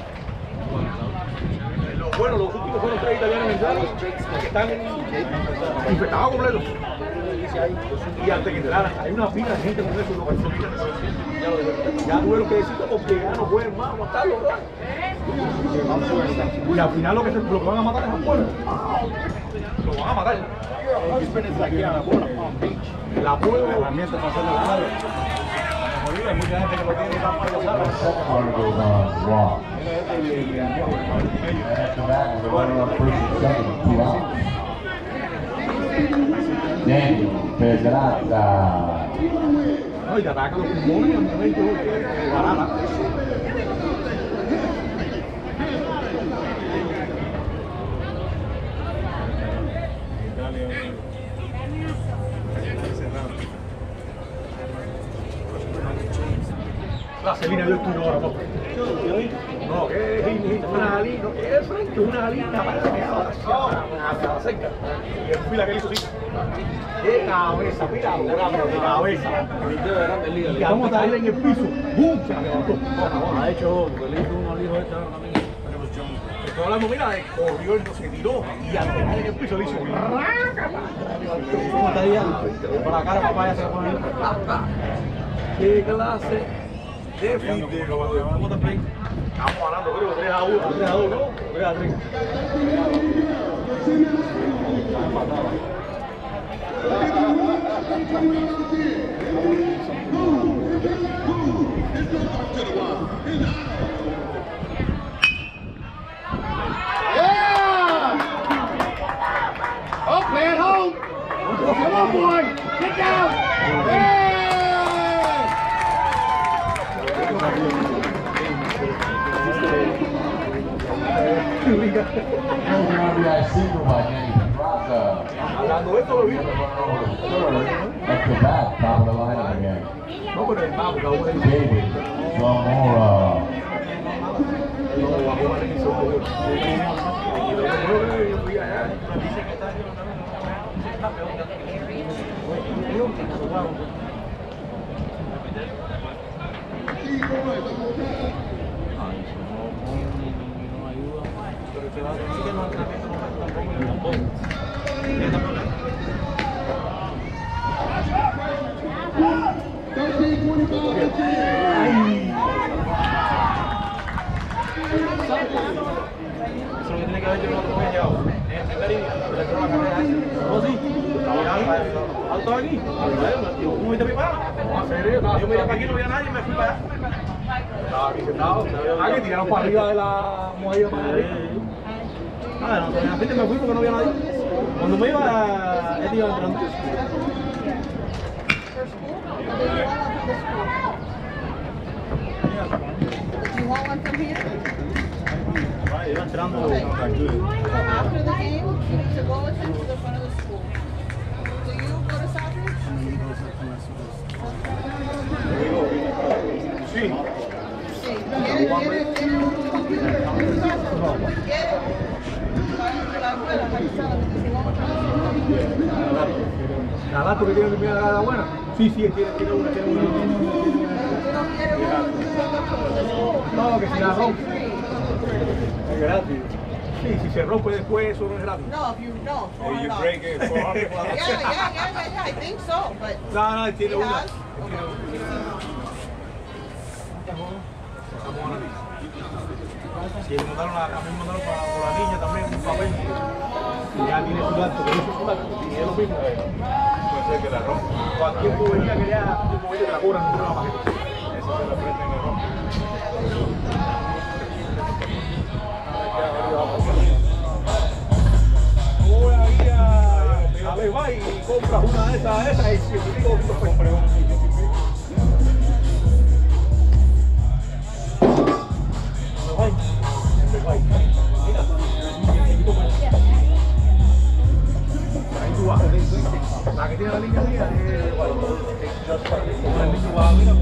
Bueno, los últimos fueron 3 italianos entraron que están infectados completos. Y antes que entraran, hay una pila de gente con eso, lo que no quieren decir. Ya tuve lo que decirte porque ya no pueden más aguantarlo, ¿verdad? Y al final lo que van a matar es al pueblo. Lo van a matar. La pueblo. La herramienta para hacer la clave. Hay mucha gente que lo tiene tan mal pasado. Daniel Pedraza. No, y te ataca los pulmones en el momento barata. La Celina dio el turno ahora, papá. No, que es una línea, que es frente, una línea para que hacia la cerca. Y el fila que él hizo así. De cabeza, mira, de cabeza. Y vamos a darle en el piso. ¡Bum! Se la levantó. Ha hecho, porque le hizo uno al hijo este también. Estoy hablando, mira, corrió, se tiró y al final en el piso le hizo. ¿Cómo está ahí? Por la cara, papá, ya se va a poner. ¿Qué clase? ¿Cómo te play? Estamos ganando, creo, 3-1, 3-2, ¿no? 3-3. Yeah! Oh, play at home! Come on, boy! Get down! Yeah! RBI single by Danny Pedraza. Hablando de esto, lo vi. Up the bat, top of the lineup again. No, pero el bajo, David Zamora. Eso lo que tiene que haber yo no lo voy a llevar. ¿Oh, sí? ¿Auto aquí? ¿Tú fuiste privado? ¿En serio? Yo miré para aquí, no había nadie y me fui para allá. Estaba aquí sentado. Que tiraron para arriba de la mojilla para arriba. No sé, me fui porque no había nadie. Cuando me iba, él iba entrando. You want one from here? Iba entrando. So after the game, you need to go with him to the front of the school. Do you go to Southridge? Sí. Sí. ¿Quiere un computer? ¿Quiere? La abuela, la Gisela, me dice, vamos a ¿La gato que tiene primera la buena? Sí, tiene una. No, que si la rompe. Es gratis. Sí, si se rompe después, eso no es gratis. No, if you no, $400. You break it for $100. Yeah, I think so, but No, tiene he una. has. Si le mandaron a mí me mandaron por la niña también un papel. Y ya tiene su gato, que hizo su gato, y es lo mismo. Puede ser que la rompa. Cualquier tubería que ya, que la cobran, no la paquete. Eso se lo prenden y lo rompen. ¿Cómo voy a ir a Best Buy y compras una de esas y si yo digo que compré un la que tiene la línea mía es la línea Guadalajara.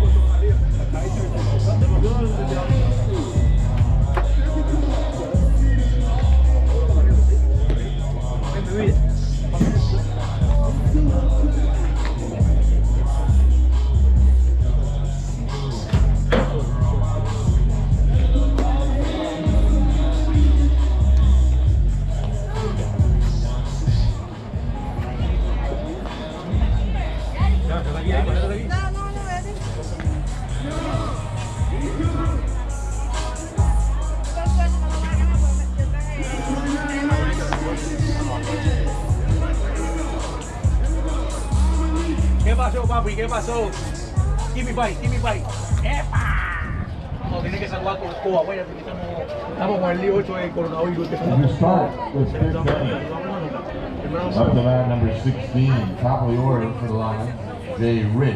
¿Qué pasó, papi? ¿Qué pasó? Give me bite. ¡Epa! No, tiene que saludar con el coba, güey, porque estamos con el lío 8 de coronavirus. You start with fifth inning. Up to bat number 16, top of the order for the Lions, Jay Rich.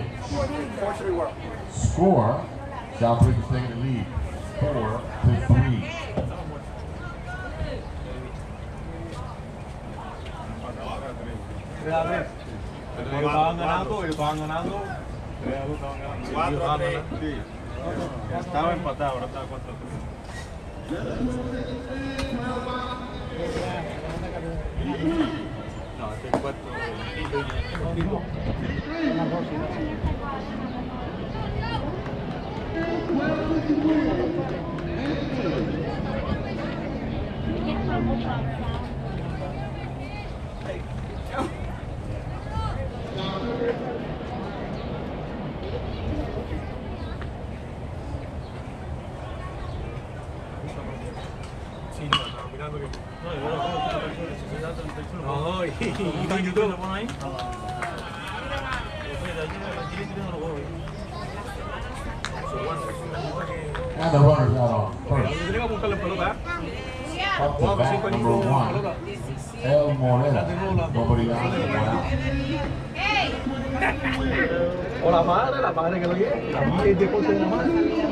Score, Southbridge is taking the lead, 4-3. Ellos estaban ganando. 4-3. Sí. Ya estaba empatado, ahora está 4-3. No, este es 4. No, y en YouTube lo ponen ahí. And the runner's out on first. Yo tengo que apuntarle en pelota. Up to bat number 1, El Morera. Nobody on, 1 out. O la madre que lo lleve. Aquí el deporte de la madre.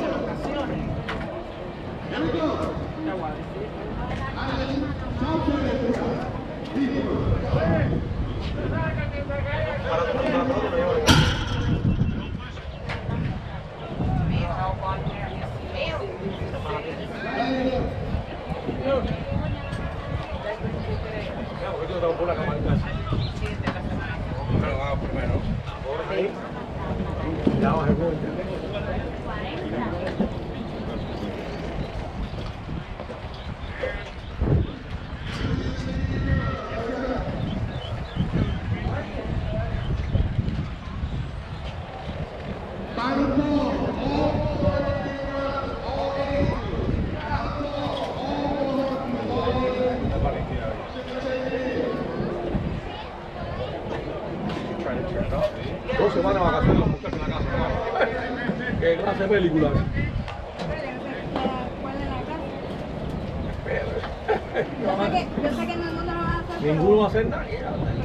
Ya vamos a ver. buscarte en la casa. ¿Qué clase de película? ¿Cuál es la casa? Yo sé que no lo van a hacer. Ninguno va a hacer nada.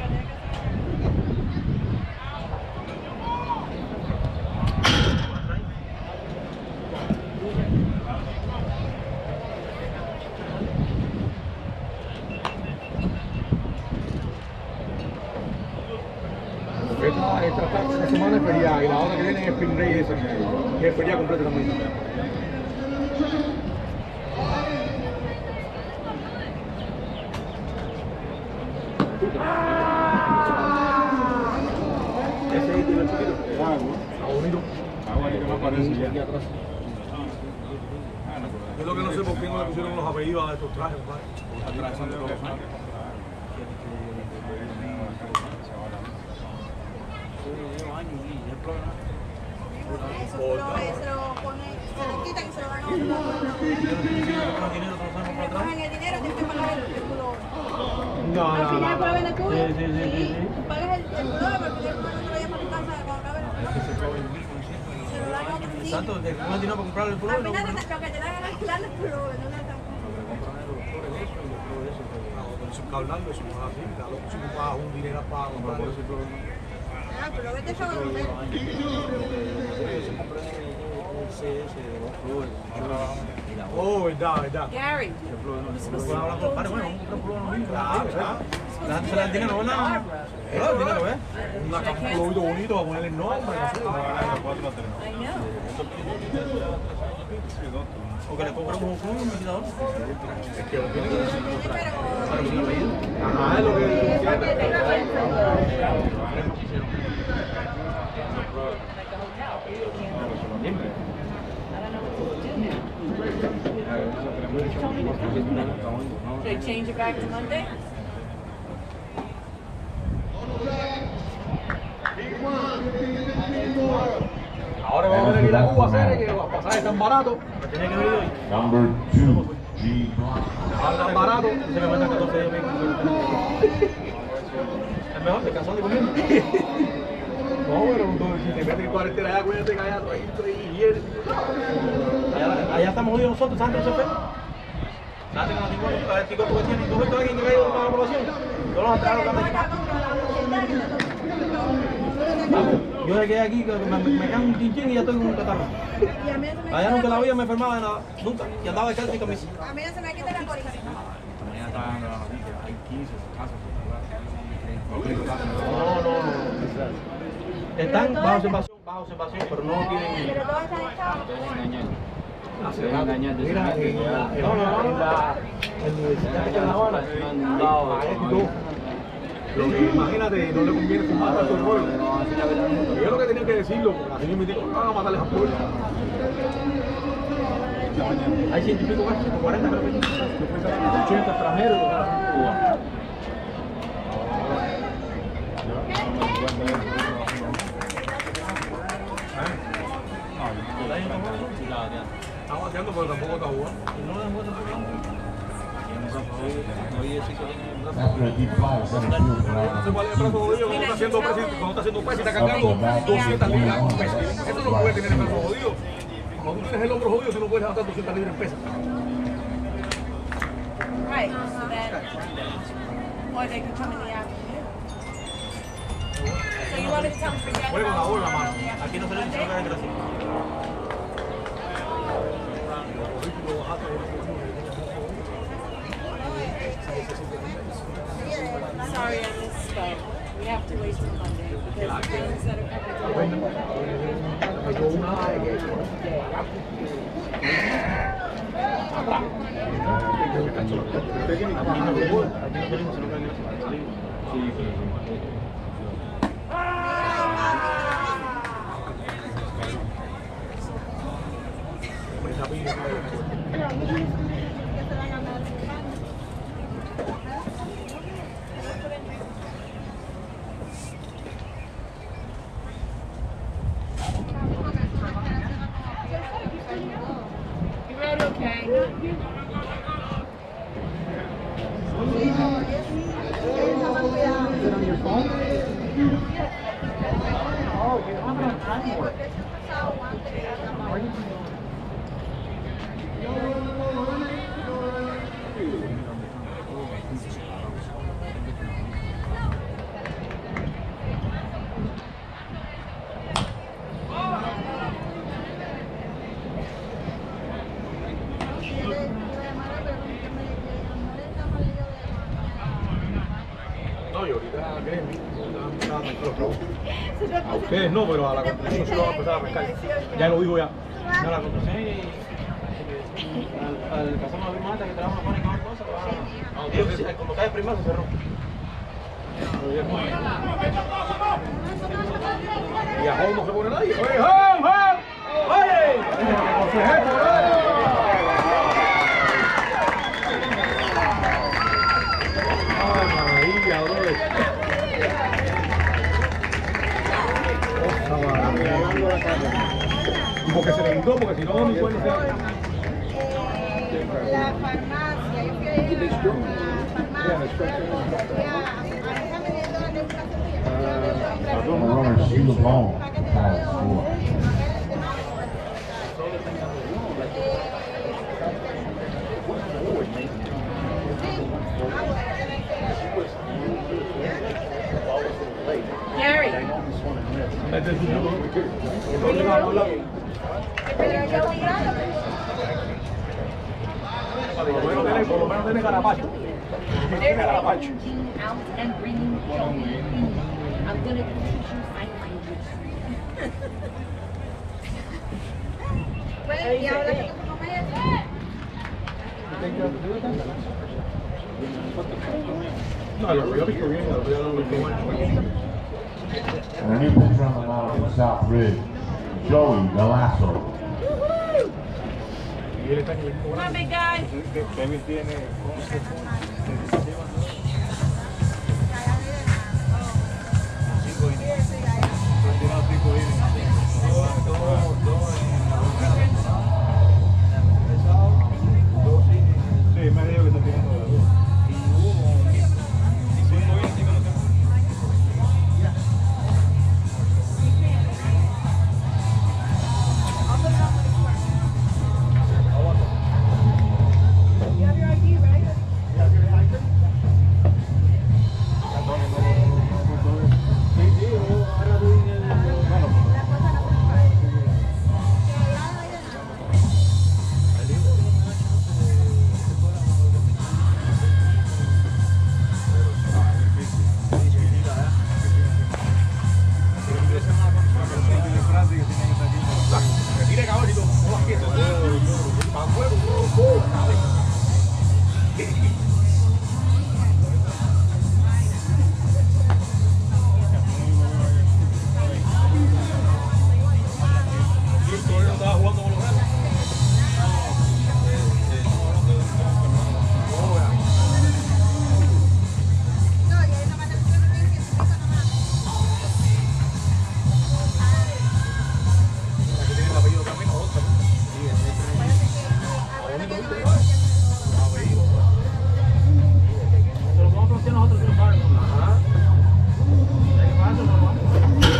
Esta semana es feriado y la otra que viene es Spring Break ese, que es feriado completo también. Ese es el chiquito. Está bonito. Agua que no aparece ya. Yo lo que no sé por qué no le pusieron los apellidos a estos trajes, compadre. Eso lo pone, se lo quitan y se lo dan a otro. Cogen el dinero, tienes que pagar el pullover. No, Al final el pullover es tuyo. Sí. Tú pagas el pullover, pero tienes que no te lo llevas para tu casa cuando acabe la semana. Se lo dan a otro. Exacto, te pones dinero para comprar el pullover. Al final lo que te dan es alquilar el pullover, no la tan. Eso está hablando, eso no es así. Claro, si tú pagas un dinero para comprar ese problema. Ah, pero vete yo a dormir. Oh, verdad. Gary. Bueno, La gente se le da el dinero, ¿verdad? El dinero, ¿eh? un globito bonito para ponerle el nombre. I know. O que le compramos un club, un visitador. Ajá, es lo que Should I change it back to Monday? ahora vamos a tener que ir a Cuba a hacer que los pasajes están baratos. Tenía que haber ido hoy. Number 2, G Block. Ahora están baratos. Se me manda 14 días. Es mejor, descansar de comer. No, pero si te metes en cuarentena allá, cuídate que allá ahí hieres. Allá estamos jodidos nosotros, ¿sabes? No se fue. ¿Sabes que no tengo el chico que tiene? ¿Tú ves alguien que cae con la población? Todos los atrasos que yo me quedé aquí, me cae un chinchín y ya estoy con un catarro. Allá nunca la vida me enfermaba de nada, nunca. Y andaba de calza y camisa. A mí no se me quita la cólica. Mañana está dando la noticia, hay 15 casos. No. Están bajo observación, pero no tienen... Pero todos están estados. Hace rato. Mira, en la universidad que está en La Habana, lo que imagínate, no le conviene fumar a todo el pueblo. Yo lo que tenía que decirlo, porque así me digo, van a matarles al pueblo. Hay 100 y pico más, 140 creo que 80 extranjeros. Está bateando, pero tampoco está jugando. After a deep fly, center field No sé ground. cuál es el brazo jodido cuando está haciendo press y está cargando 200 libras en peso. Eso no puede tener el brazo jodido. Cuando tú tienes el hombro jodido, tú no puedes levantar 200 libras en peso. Right, so that, or they could come in the afternoon. So you wanted to tell them forget Juega con la bola, mano. Aquí no se le dice lo que es gracia. Sorry, I misspoke. We have to wait till Monday because the things that are coming You read okay? No, y ahorita a ustedes no, pero a la construcción se lo van a empezar a pescar. Ya lo digo ya. No, la construcción y al casar una mata que trabaja con cada cosa, como cae primero se cerró. Y a Home no se pone nadie. ¡Oye, Home, Home! ¡Oye! ¡Ay, maravilla, brother! ¡Otra maravilla! Y porque se le gritó, porque si no, ni cuenta se da. La farmacia, yo fui a ir a la farmacia, Runner Steve Bone has scored. Gary. Este es un Pero yo voy grande. por lo menos tiene carapacho. Tiene carapacho. Out and bringing joy. I'm gonna teach you sign language. Pues, y ahora que tú no me No, lo que yo he visto bien, lo que yo no he visto mal. And a new pitcher on the mound from South Ridge, Joey Galasso. Y él está en el mismo Come on, grande. big guy. Kevin tiene sí, me dijo que está tirando la luz. You have your ID, right? Retire caballito, no las quietas. Para fuego, no estaba jugando con los grandes. No, y ahí nomás te pusieron que decir, eso nomás. Aquí tiene el apellido también, ¿no? Se lo vamos a hacer nosotros, no saben. Ajá. ¿Qué pasa? No lo vamos.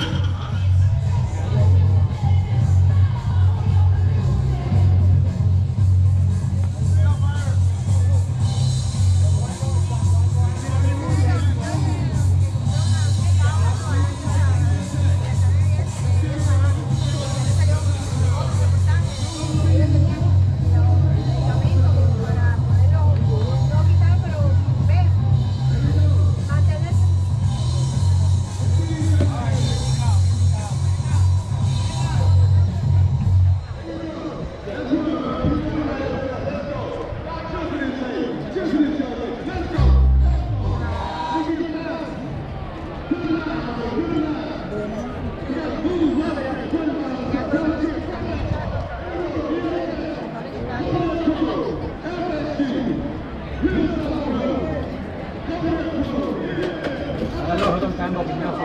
Ahora los otros están dando piñazos.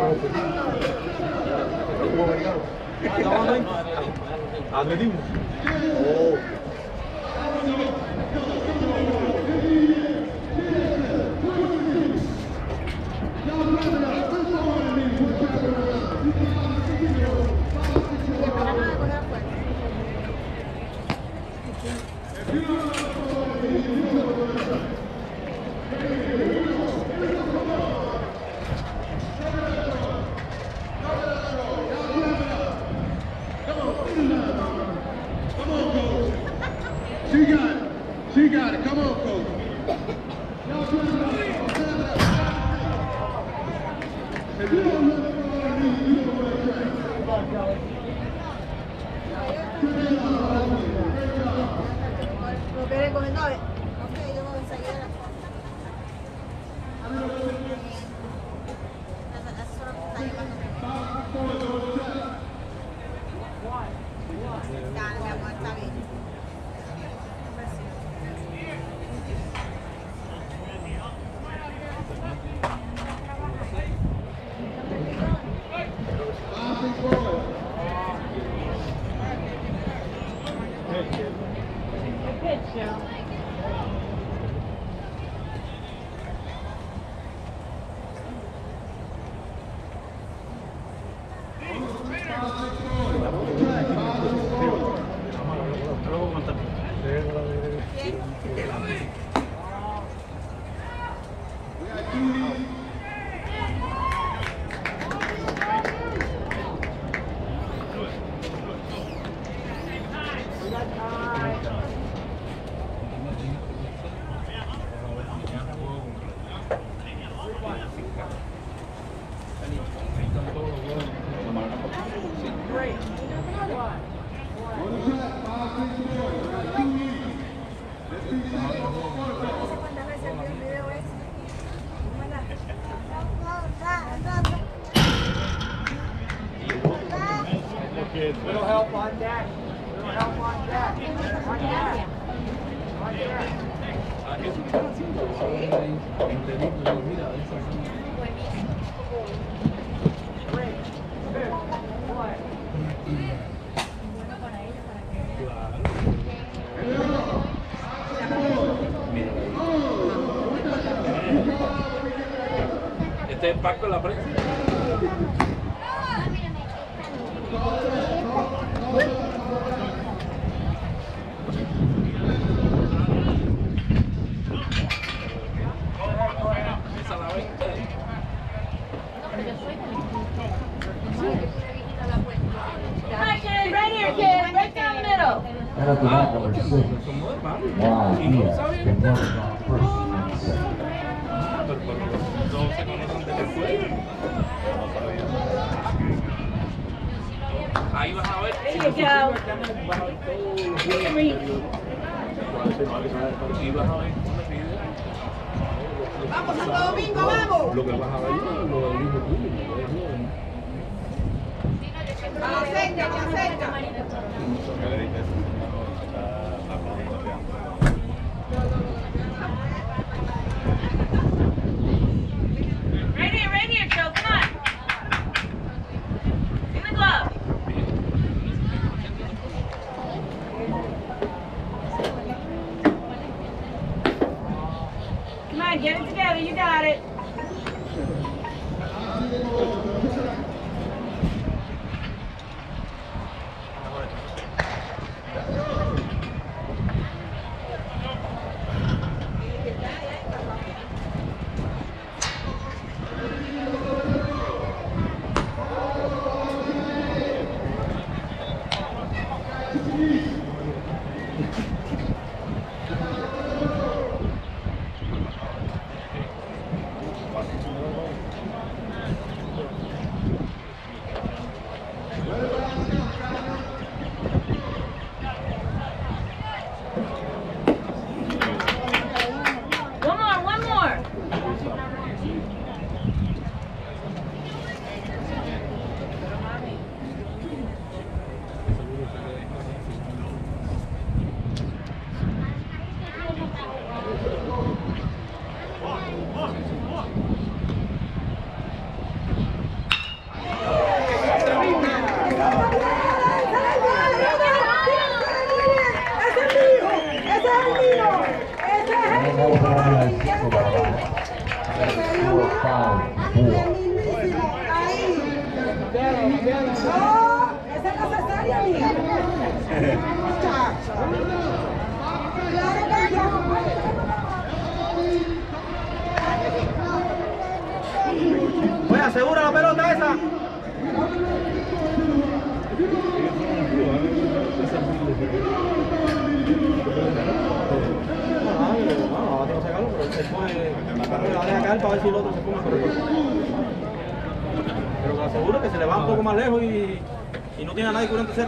¿Cómo vengaron? Atletismo. Oh. She got it. She got it. Come on, folks. If you don't let it go, you don't let it track. Lo quiere coger, no, ok, yo voy a seguir la foto. Dale, mi amor, está bien. Little help on deck. Little help on deck. On deck. On deck. Este es el pacto de la prensa. And after that, number 6, Why Diaz, been running on first and second. Ahí vas a ver. There you go. Vamos, Santo Domingo, vamos. Lo que vas a ver lo del hijo tuyo. Aceita, aceita. Right here, Joe. Come on. In the glove. Come on, get it together. You got it. One more. And that was only a single by line. Score 5-4. Esa no se sale, mía. Oye, asegura la pelota esa. Esa para ver si el otro se ponga por el cuerpo. Pero que aseguro que se le va un poco más lejos y no tiene a nadie cubriendo cerca.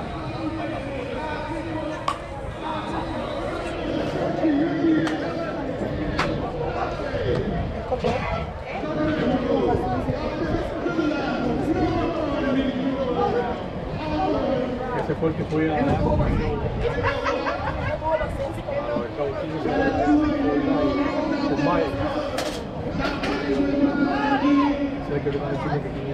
Ese fue el que fue a con Maya. Ese es el que le va a decir que tiene.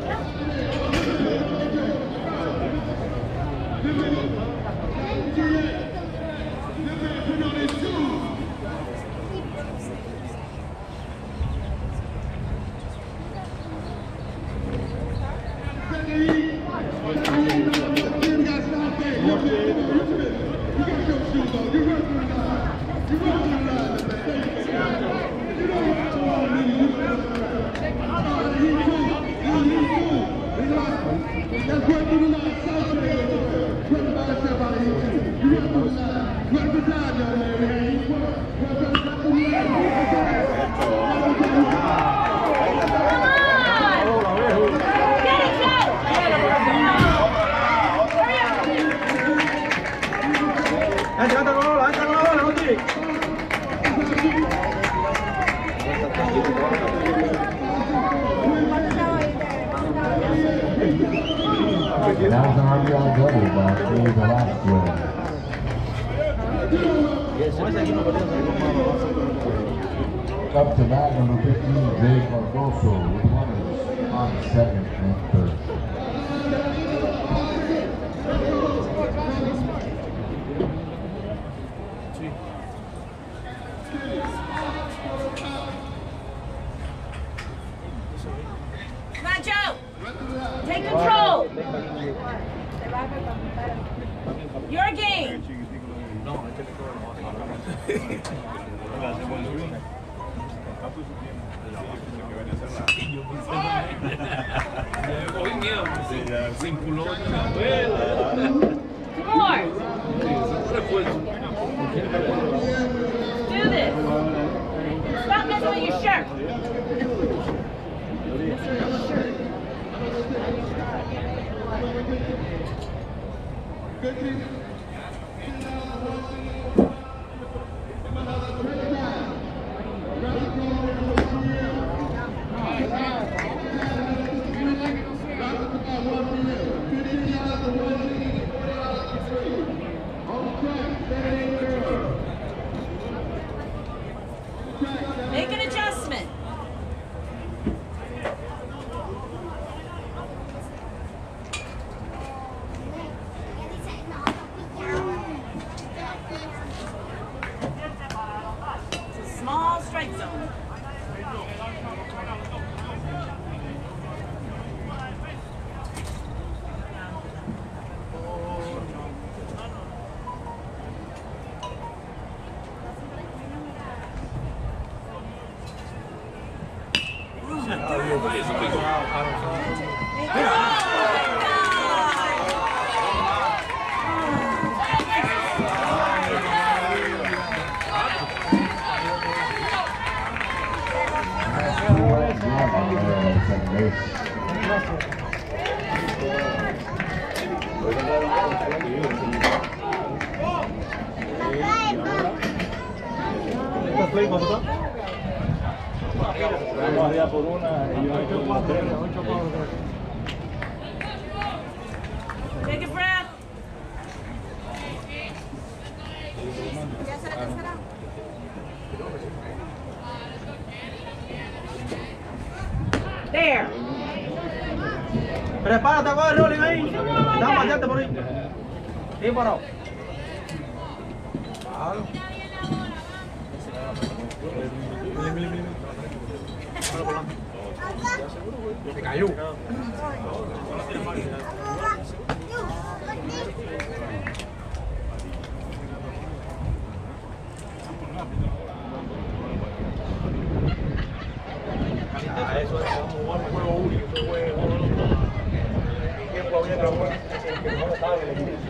That was an RBI double by Steve Velasquez. Up to bat, number 15, Jay Cardoso, with runners on second and third. Nacho, take control. Your game. More. Do this. Stop messing with your shirt. Make an adjustment. It's a small strike zone. Por una y yo he hecho 4. Take a breath. There. Prepárate, coge el rolling ahí. Dame patearte por ahí. Sí, parado. Claro. Se cayó. Eso es un juego único, eso fue el tiempo había que jugar, que no lo sabe,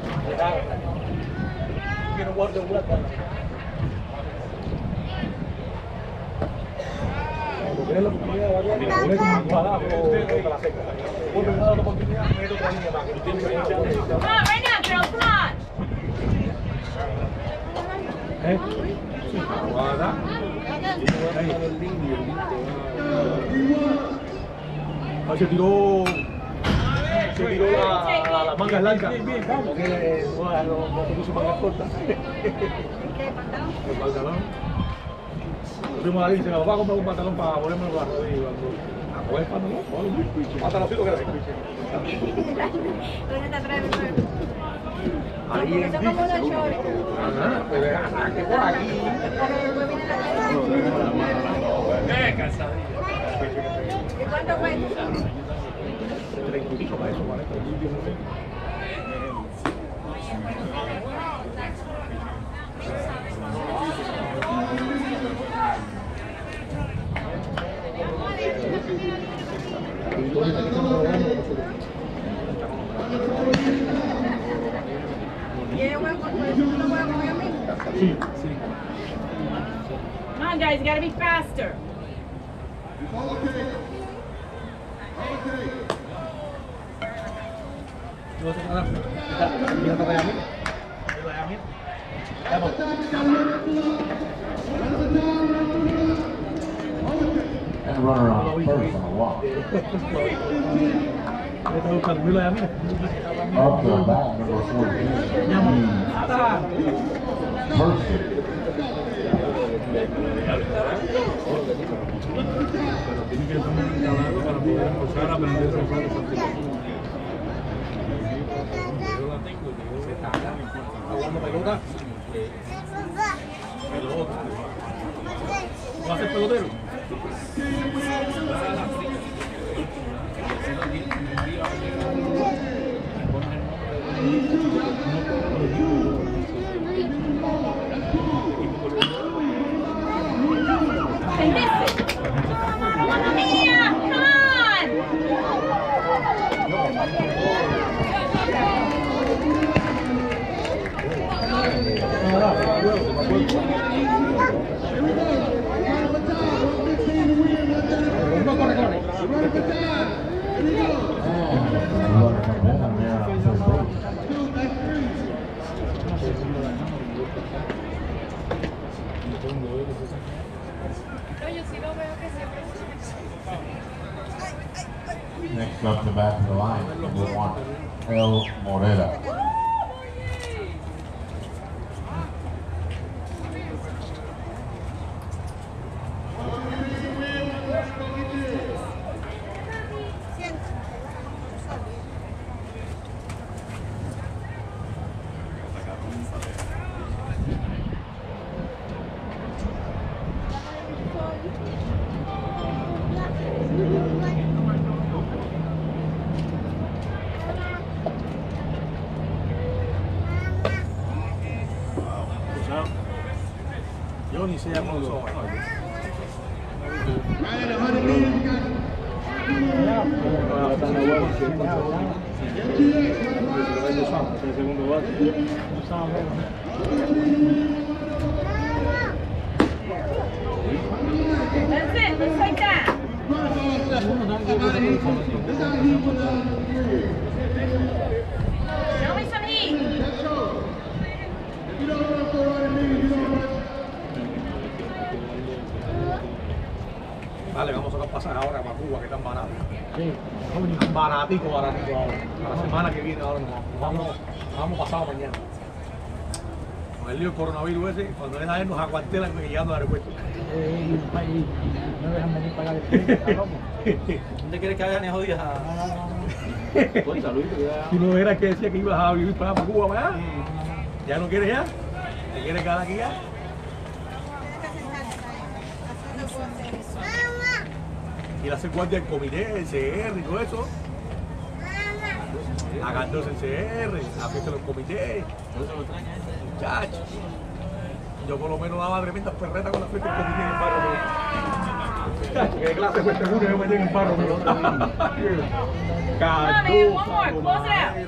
que no guarde un Tienes la oportunidad de variar, poner como encuadrado, pero la seca. Vuelve a dar la oportunidad, meto otra línea más. Come on, right now, girls, come on. Sí, aguanta. Ahí se tiró la manga larga, porque no se puso manga corta. El pantalón. Fuimos a la dice, me va a comprar un pantalón para ponerme los brazos y a coger el pantalón, pantaloncito que era. Ahí en Son como unos chores. ajá, pues que por aquí. ¿Y cuánto cuesta? 30 y pico para eso, 40. ¿Y ellos juegan con ellos mismos? Sí, sí. Come on, guys, you gotta be faster. And runner on first on the walk. Up the back, number 14. Person. Tiene que estar muy instalado para poder empezar a aprender a usar esa jugando pelota. Pelota. ¿Va a ser pelotero? And this is. Mamma mia! Come Next up the back of the line, number 1, El Morera. Yo ni sé cómo lo soy. That's it, looks like that. Show me some heat. Vale, vamos a sacar pasajes ahora para Cuba, que están baratos. Sí, baratico ahora. La semana que viene ahora nos vamos pasado mañana. Con el lío del coronavirus ese, cuando es a él nos acuartelan llegando al aeropuerto. No dejan venir para acá después, ¿dónde quieres que hagan esos días? Si no eras que decía que ibas a vivir para Cuba, ¿verdad? ¿Ya no quieres ya? ¿Te quieres quedar aquí ya? Y la hacer guardia del comité, el CR y todo eso. Agarrándose el CR, la fiesta de los comités. Muchachos. Yo por lo menos daba tremendas perretas con la fiesta del comité en el barrio. Muchachos, qué clase fue seguro yo metí en el barrio. Come on, man, one more, close it out.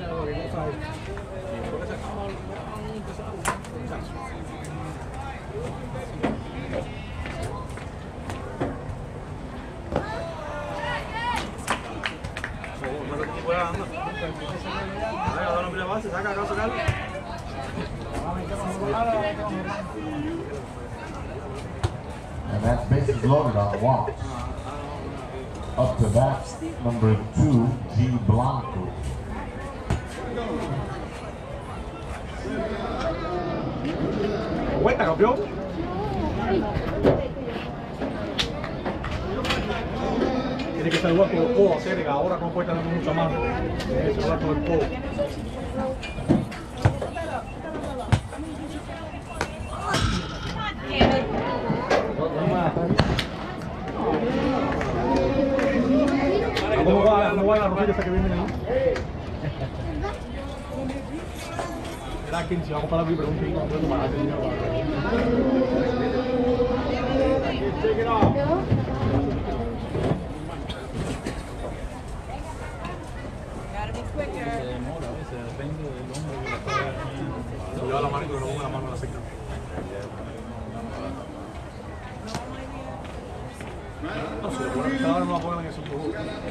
And that's bases loaded on the walk. Up to bat, number 2, G. Blanco. Vuelta, campeón. Tiene que saludar con los codos, Cérega. Ahora con puesta dando mucha mano. Tiene que saludar con el codo. ¿Cómo va la rosita esa que viene ahí? Era 15, vamos para la Biblia, un chico, no para hacer dinero. Lleva la mano y no ponga la mano en la secta. No, si le ponen cada hora no la pongan en esos juegos.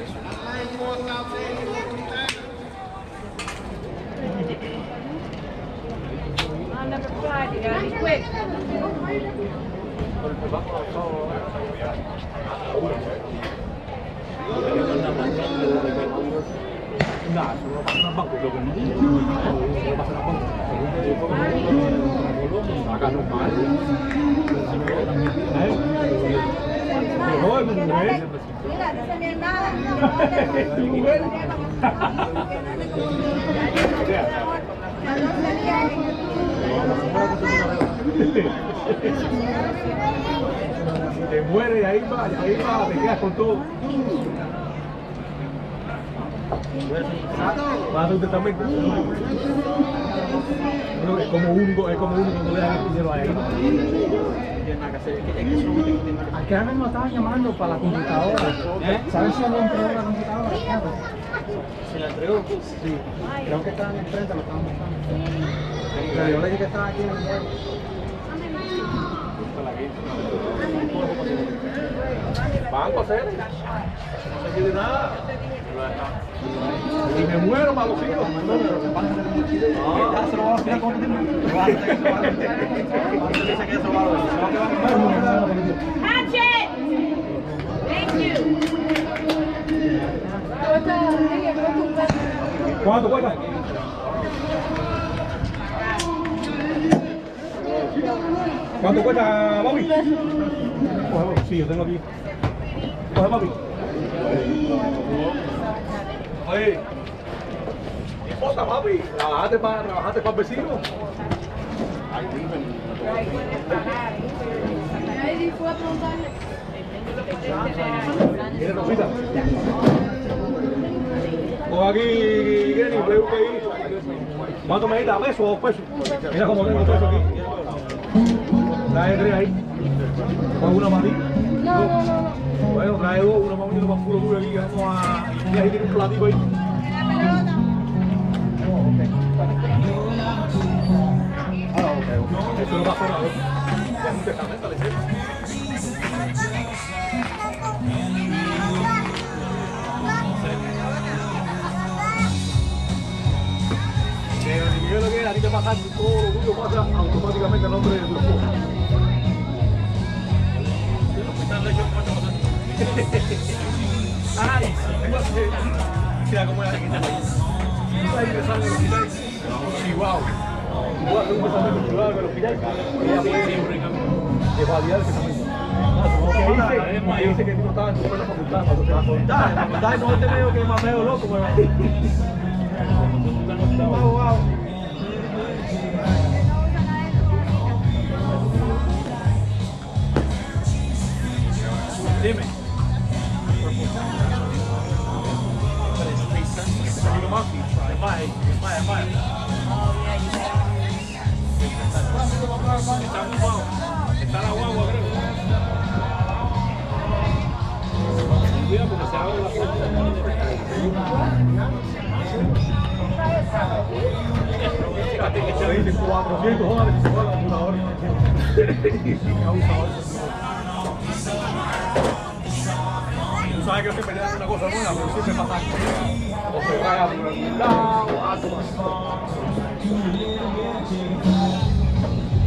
On number 5, you gotta be quick. Nah, eso no pasa en el banco, creo que no. No pasa en el banco. Acá no mal. No, es muy bueno. Mira, dice mi hermana. Te muere y ahí va, te quedas con todo. Va a hacer un testamento. Bueno, es como único cuando le dan el dinero a él. ¿A qué hora nos estaban llamando para la computadora? ¿Sabes si le entregó la computadora? ¿Se la entregó? Sí. Creo que estaban enfrente, lo estaban buscando. Pero yo le dije que estaba aquí en el juego. Banco a hacer. No se quiere nada. Y me muero para los hijos. No, ya se lo va a hacer con dice que eso va a Catch it! Thank you. ¿Cuánto cuesta? ¿Cuánto cuesta, papi? Coge, papi. Sí, yo tengo aquí. Coge, papi. Oye, ¿qué importa, papi? ¿Trabajaste para el vecino? ¿Quieres rosita? Coge aquí, Kenny, pregunta ahí. ¿Cuánto me da? ¿Peso o 2 pesos? Mira cómo tengo peso aquí. Trae 3 ahí. Coge una para ti. No. Bueno, trae 2, una más bonita, más puro duro aquí. Vamos a... Y ahí tiene un platico ahí. Eso no pasa nada. Es un testamento, le dice. Yo lo que a ti te pasa todo lo tuyo pasa automáticamente el nombre de tu esposa. Ay, mira cómo era aquí. Ahí me sale el hospital. Chihuahua. Voy a hacer un testamento privado en el hospital. Ella puede evaluar el testamento. Me dice que tú no estabas en tu buena facultad. En la facultad no te veo que más medio loco, pero... Wow. Dime. Está la guagua, creo. Cuidado porque se abre la puerta. 400 dólares por la computadora. Tú sabes que yo siempre tengo una cosa buena, pero siempre pasa algo. O se vaya por algún lado, algo más.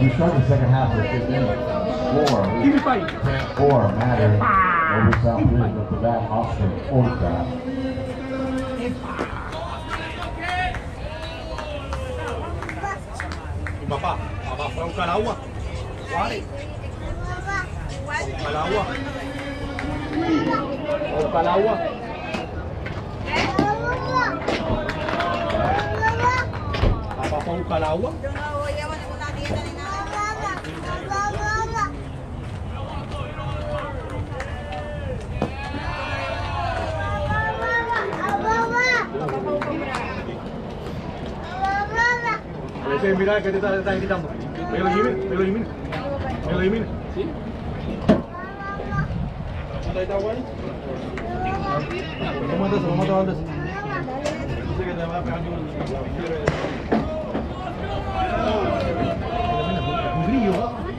we start the second half with 15-4. Give me five. 10-4 matter over South Bridge up the back, Oscar Orta. Mi papá fue a buscar agua. Vale. Buscar agua. Buscar agua. Papá fue a buscar agua. Yo no llevo ninguna dieta ni nada. Ese, mira que te está gritando. Me lo elimina. ¿Sí? ¿Dónde está guay? ¿Cómo andas? ¿Cómo andas? Dice que te va a pegar un grillo.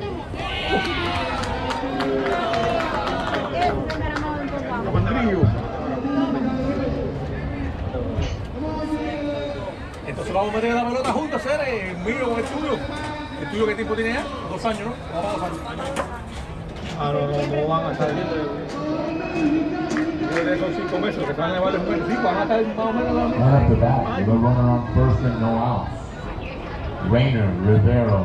Un grillo. Entonces vamos a meter la pelota juntos, Cere, el mío con el tuyo. ¿El tuyo qué tiempo tiene ya? 2 años, ¿no? Vamos a 2 años. Ah, no van a estar bien. Son 5 meses, que se van a llevar los meses. Sí, van a estar más o menos la misma. Right after that, we're running on first and no outs. Rainer Rivero.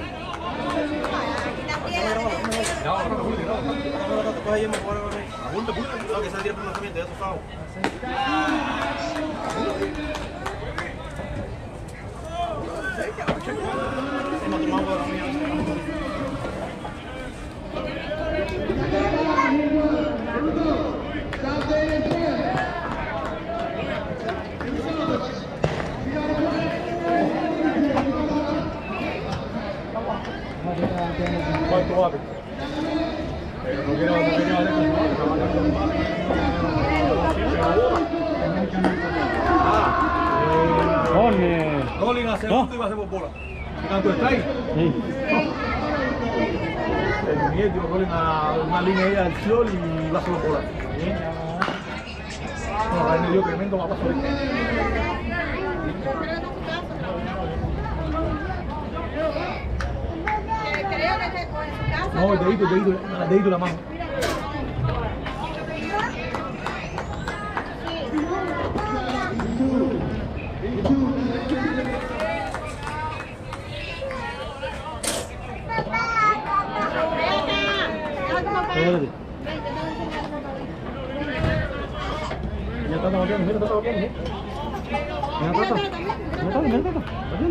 ¿Cuánto vale? Pero no quiero Rolling hace punto y va a hacer por bola. ¿Tanto strike? Sí. El nieto Rolling a una línea ahí al flor y va a hacer por bola. No, ahí me dio tremendo mapazo ahí. Creo que en su casa. No, el dedito de la mano. Espérate. Ya está bateando, mira, está bateando. Mira, está.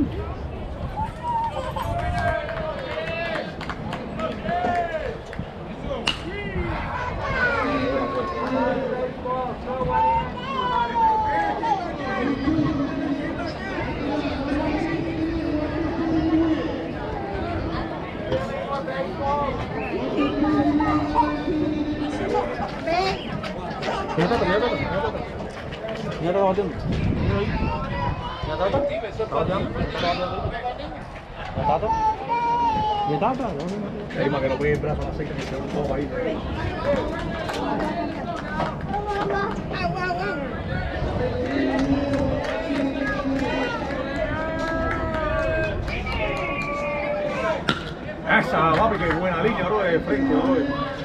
Ahí más que no pone el brazo a la seca, que se un poco ahí. Esa, papi, qué buena línea, bro, de frente, bro.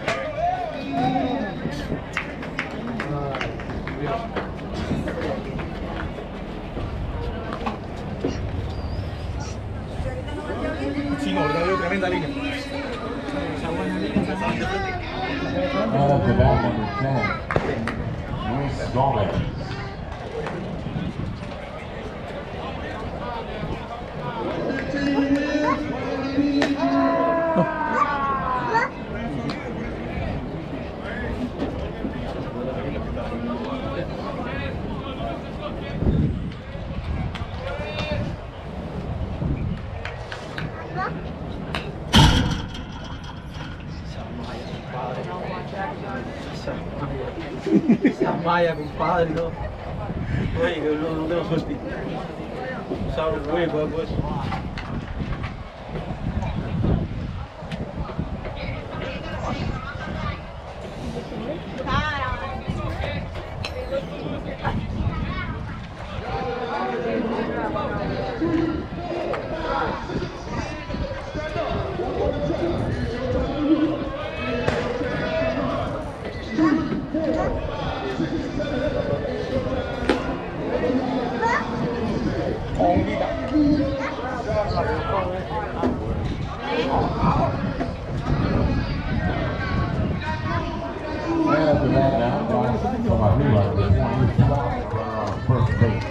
Sí, no, ahorita dio tremenda línea. Right up the back, number 10, Luis Gomez. Esa malla, compadre, no. Oye, que no tengo suerte. Sabes, güey, pues. that down, from arriba, the 20 on first base.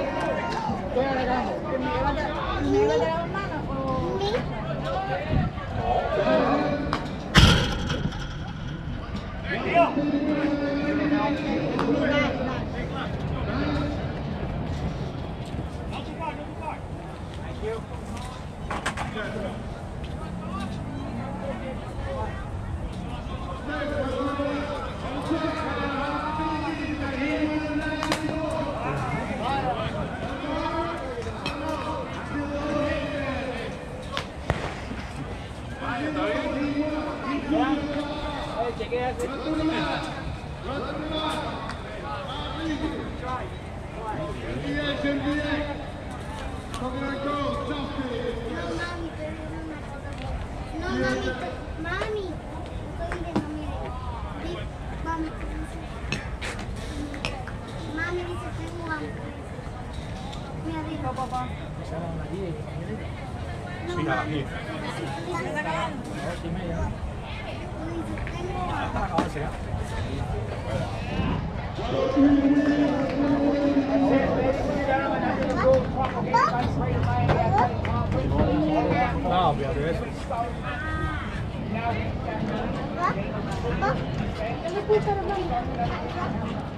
No, fíjate eso. ¿Qué le gusta, hermano?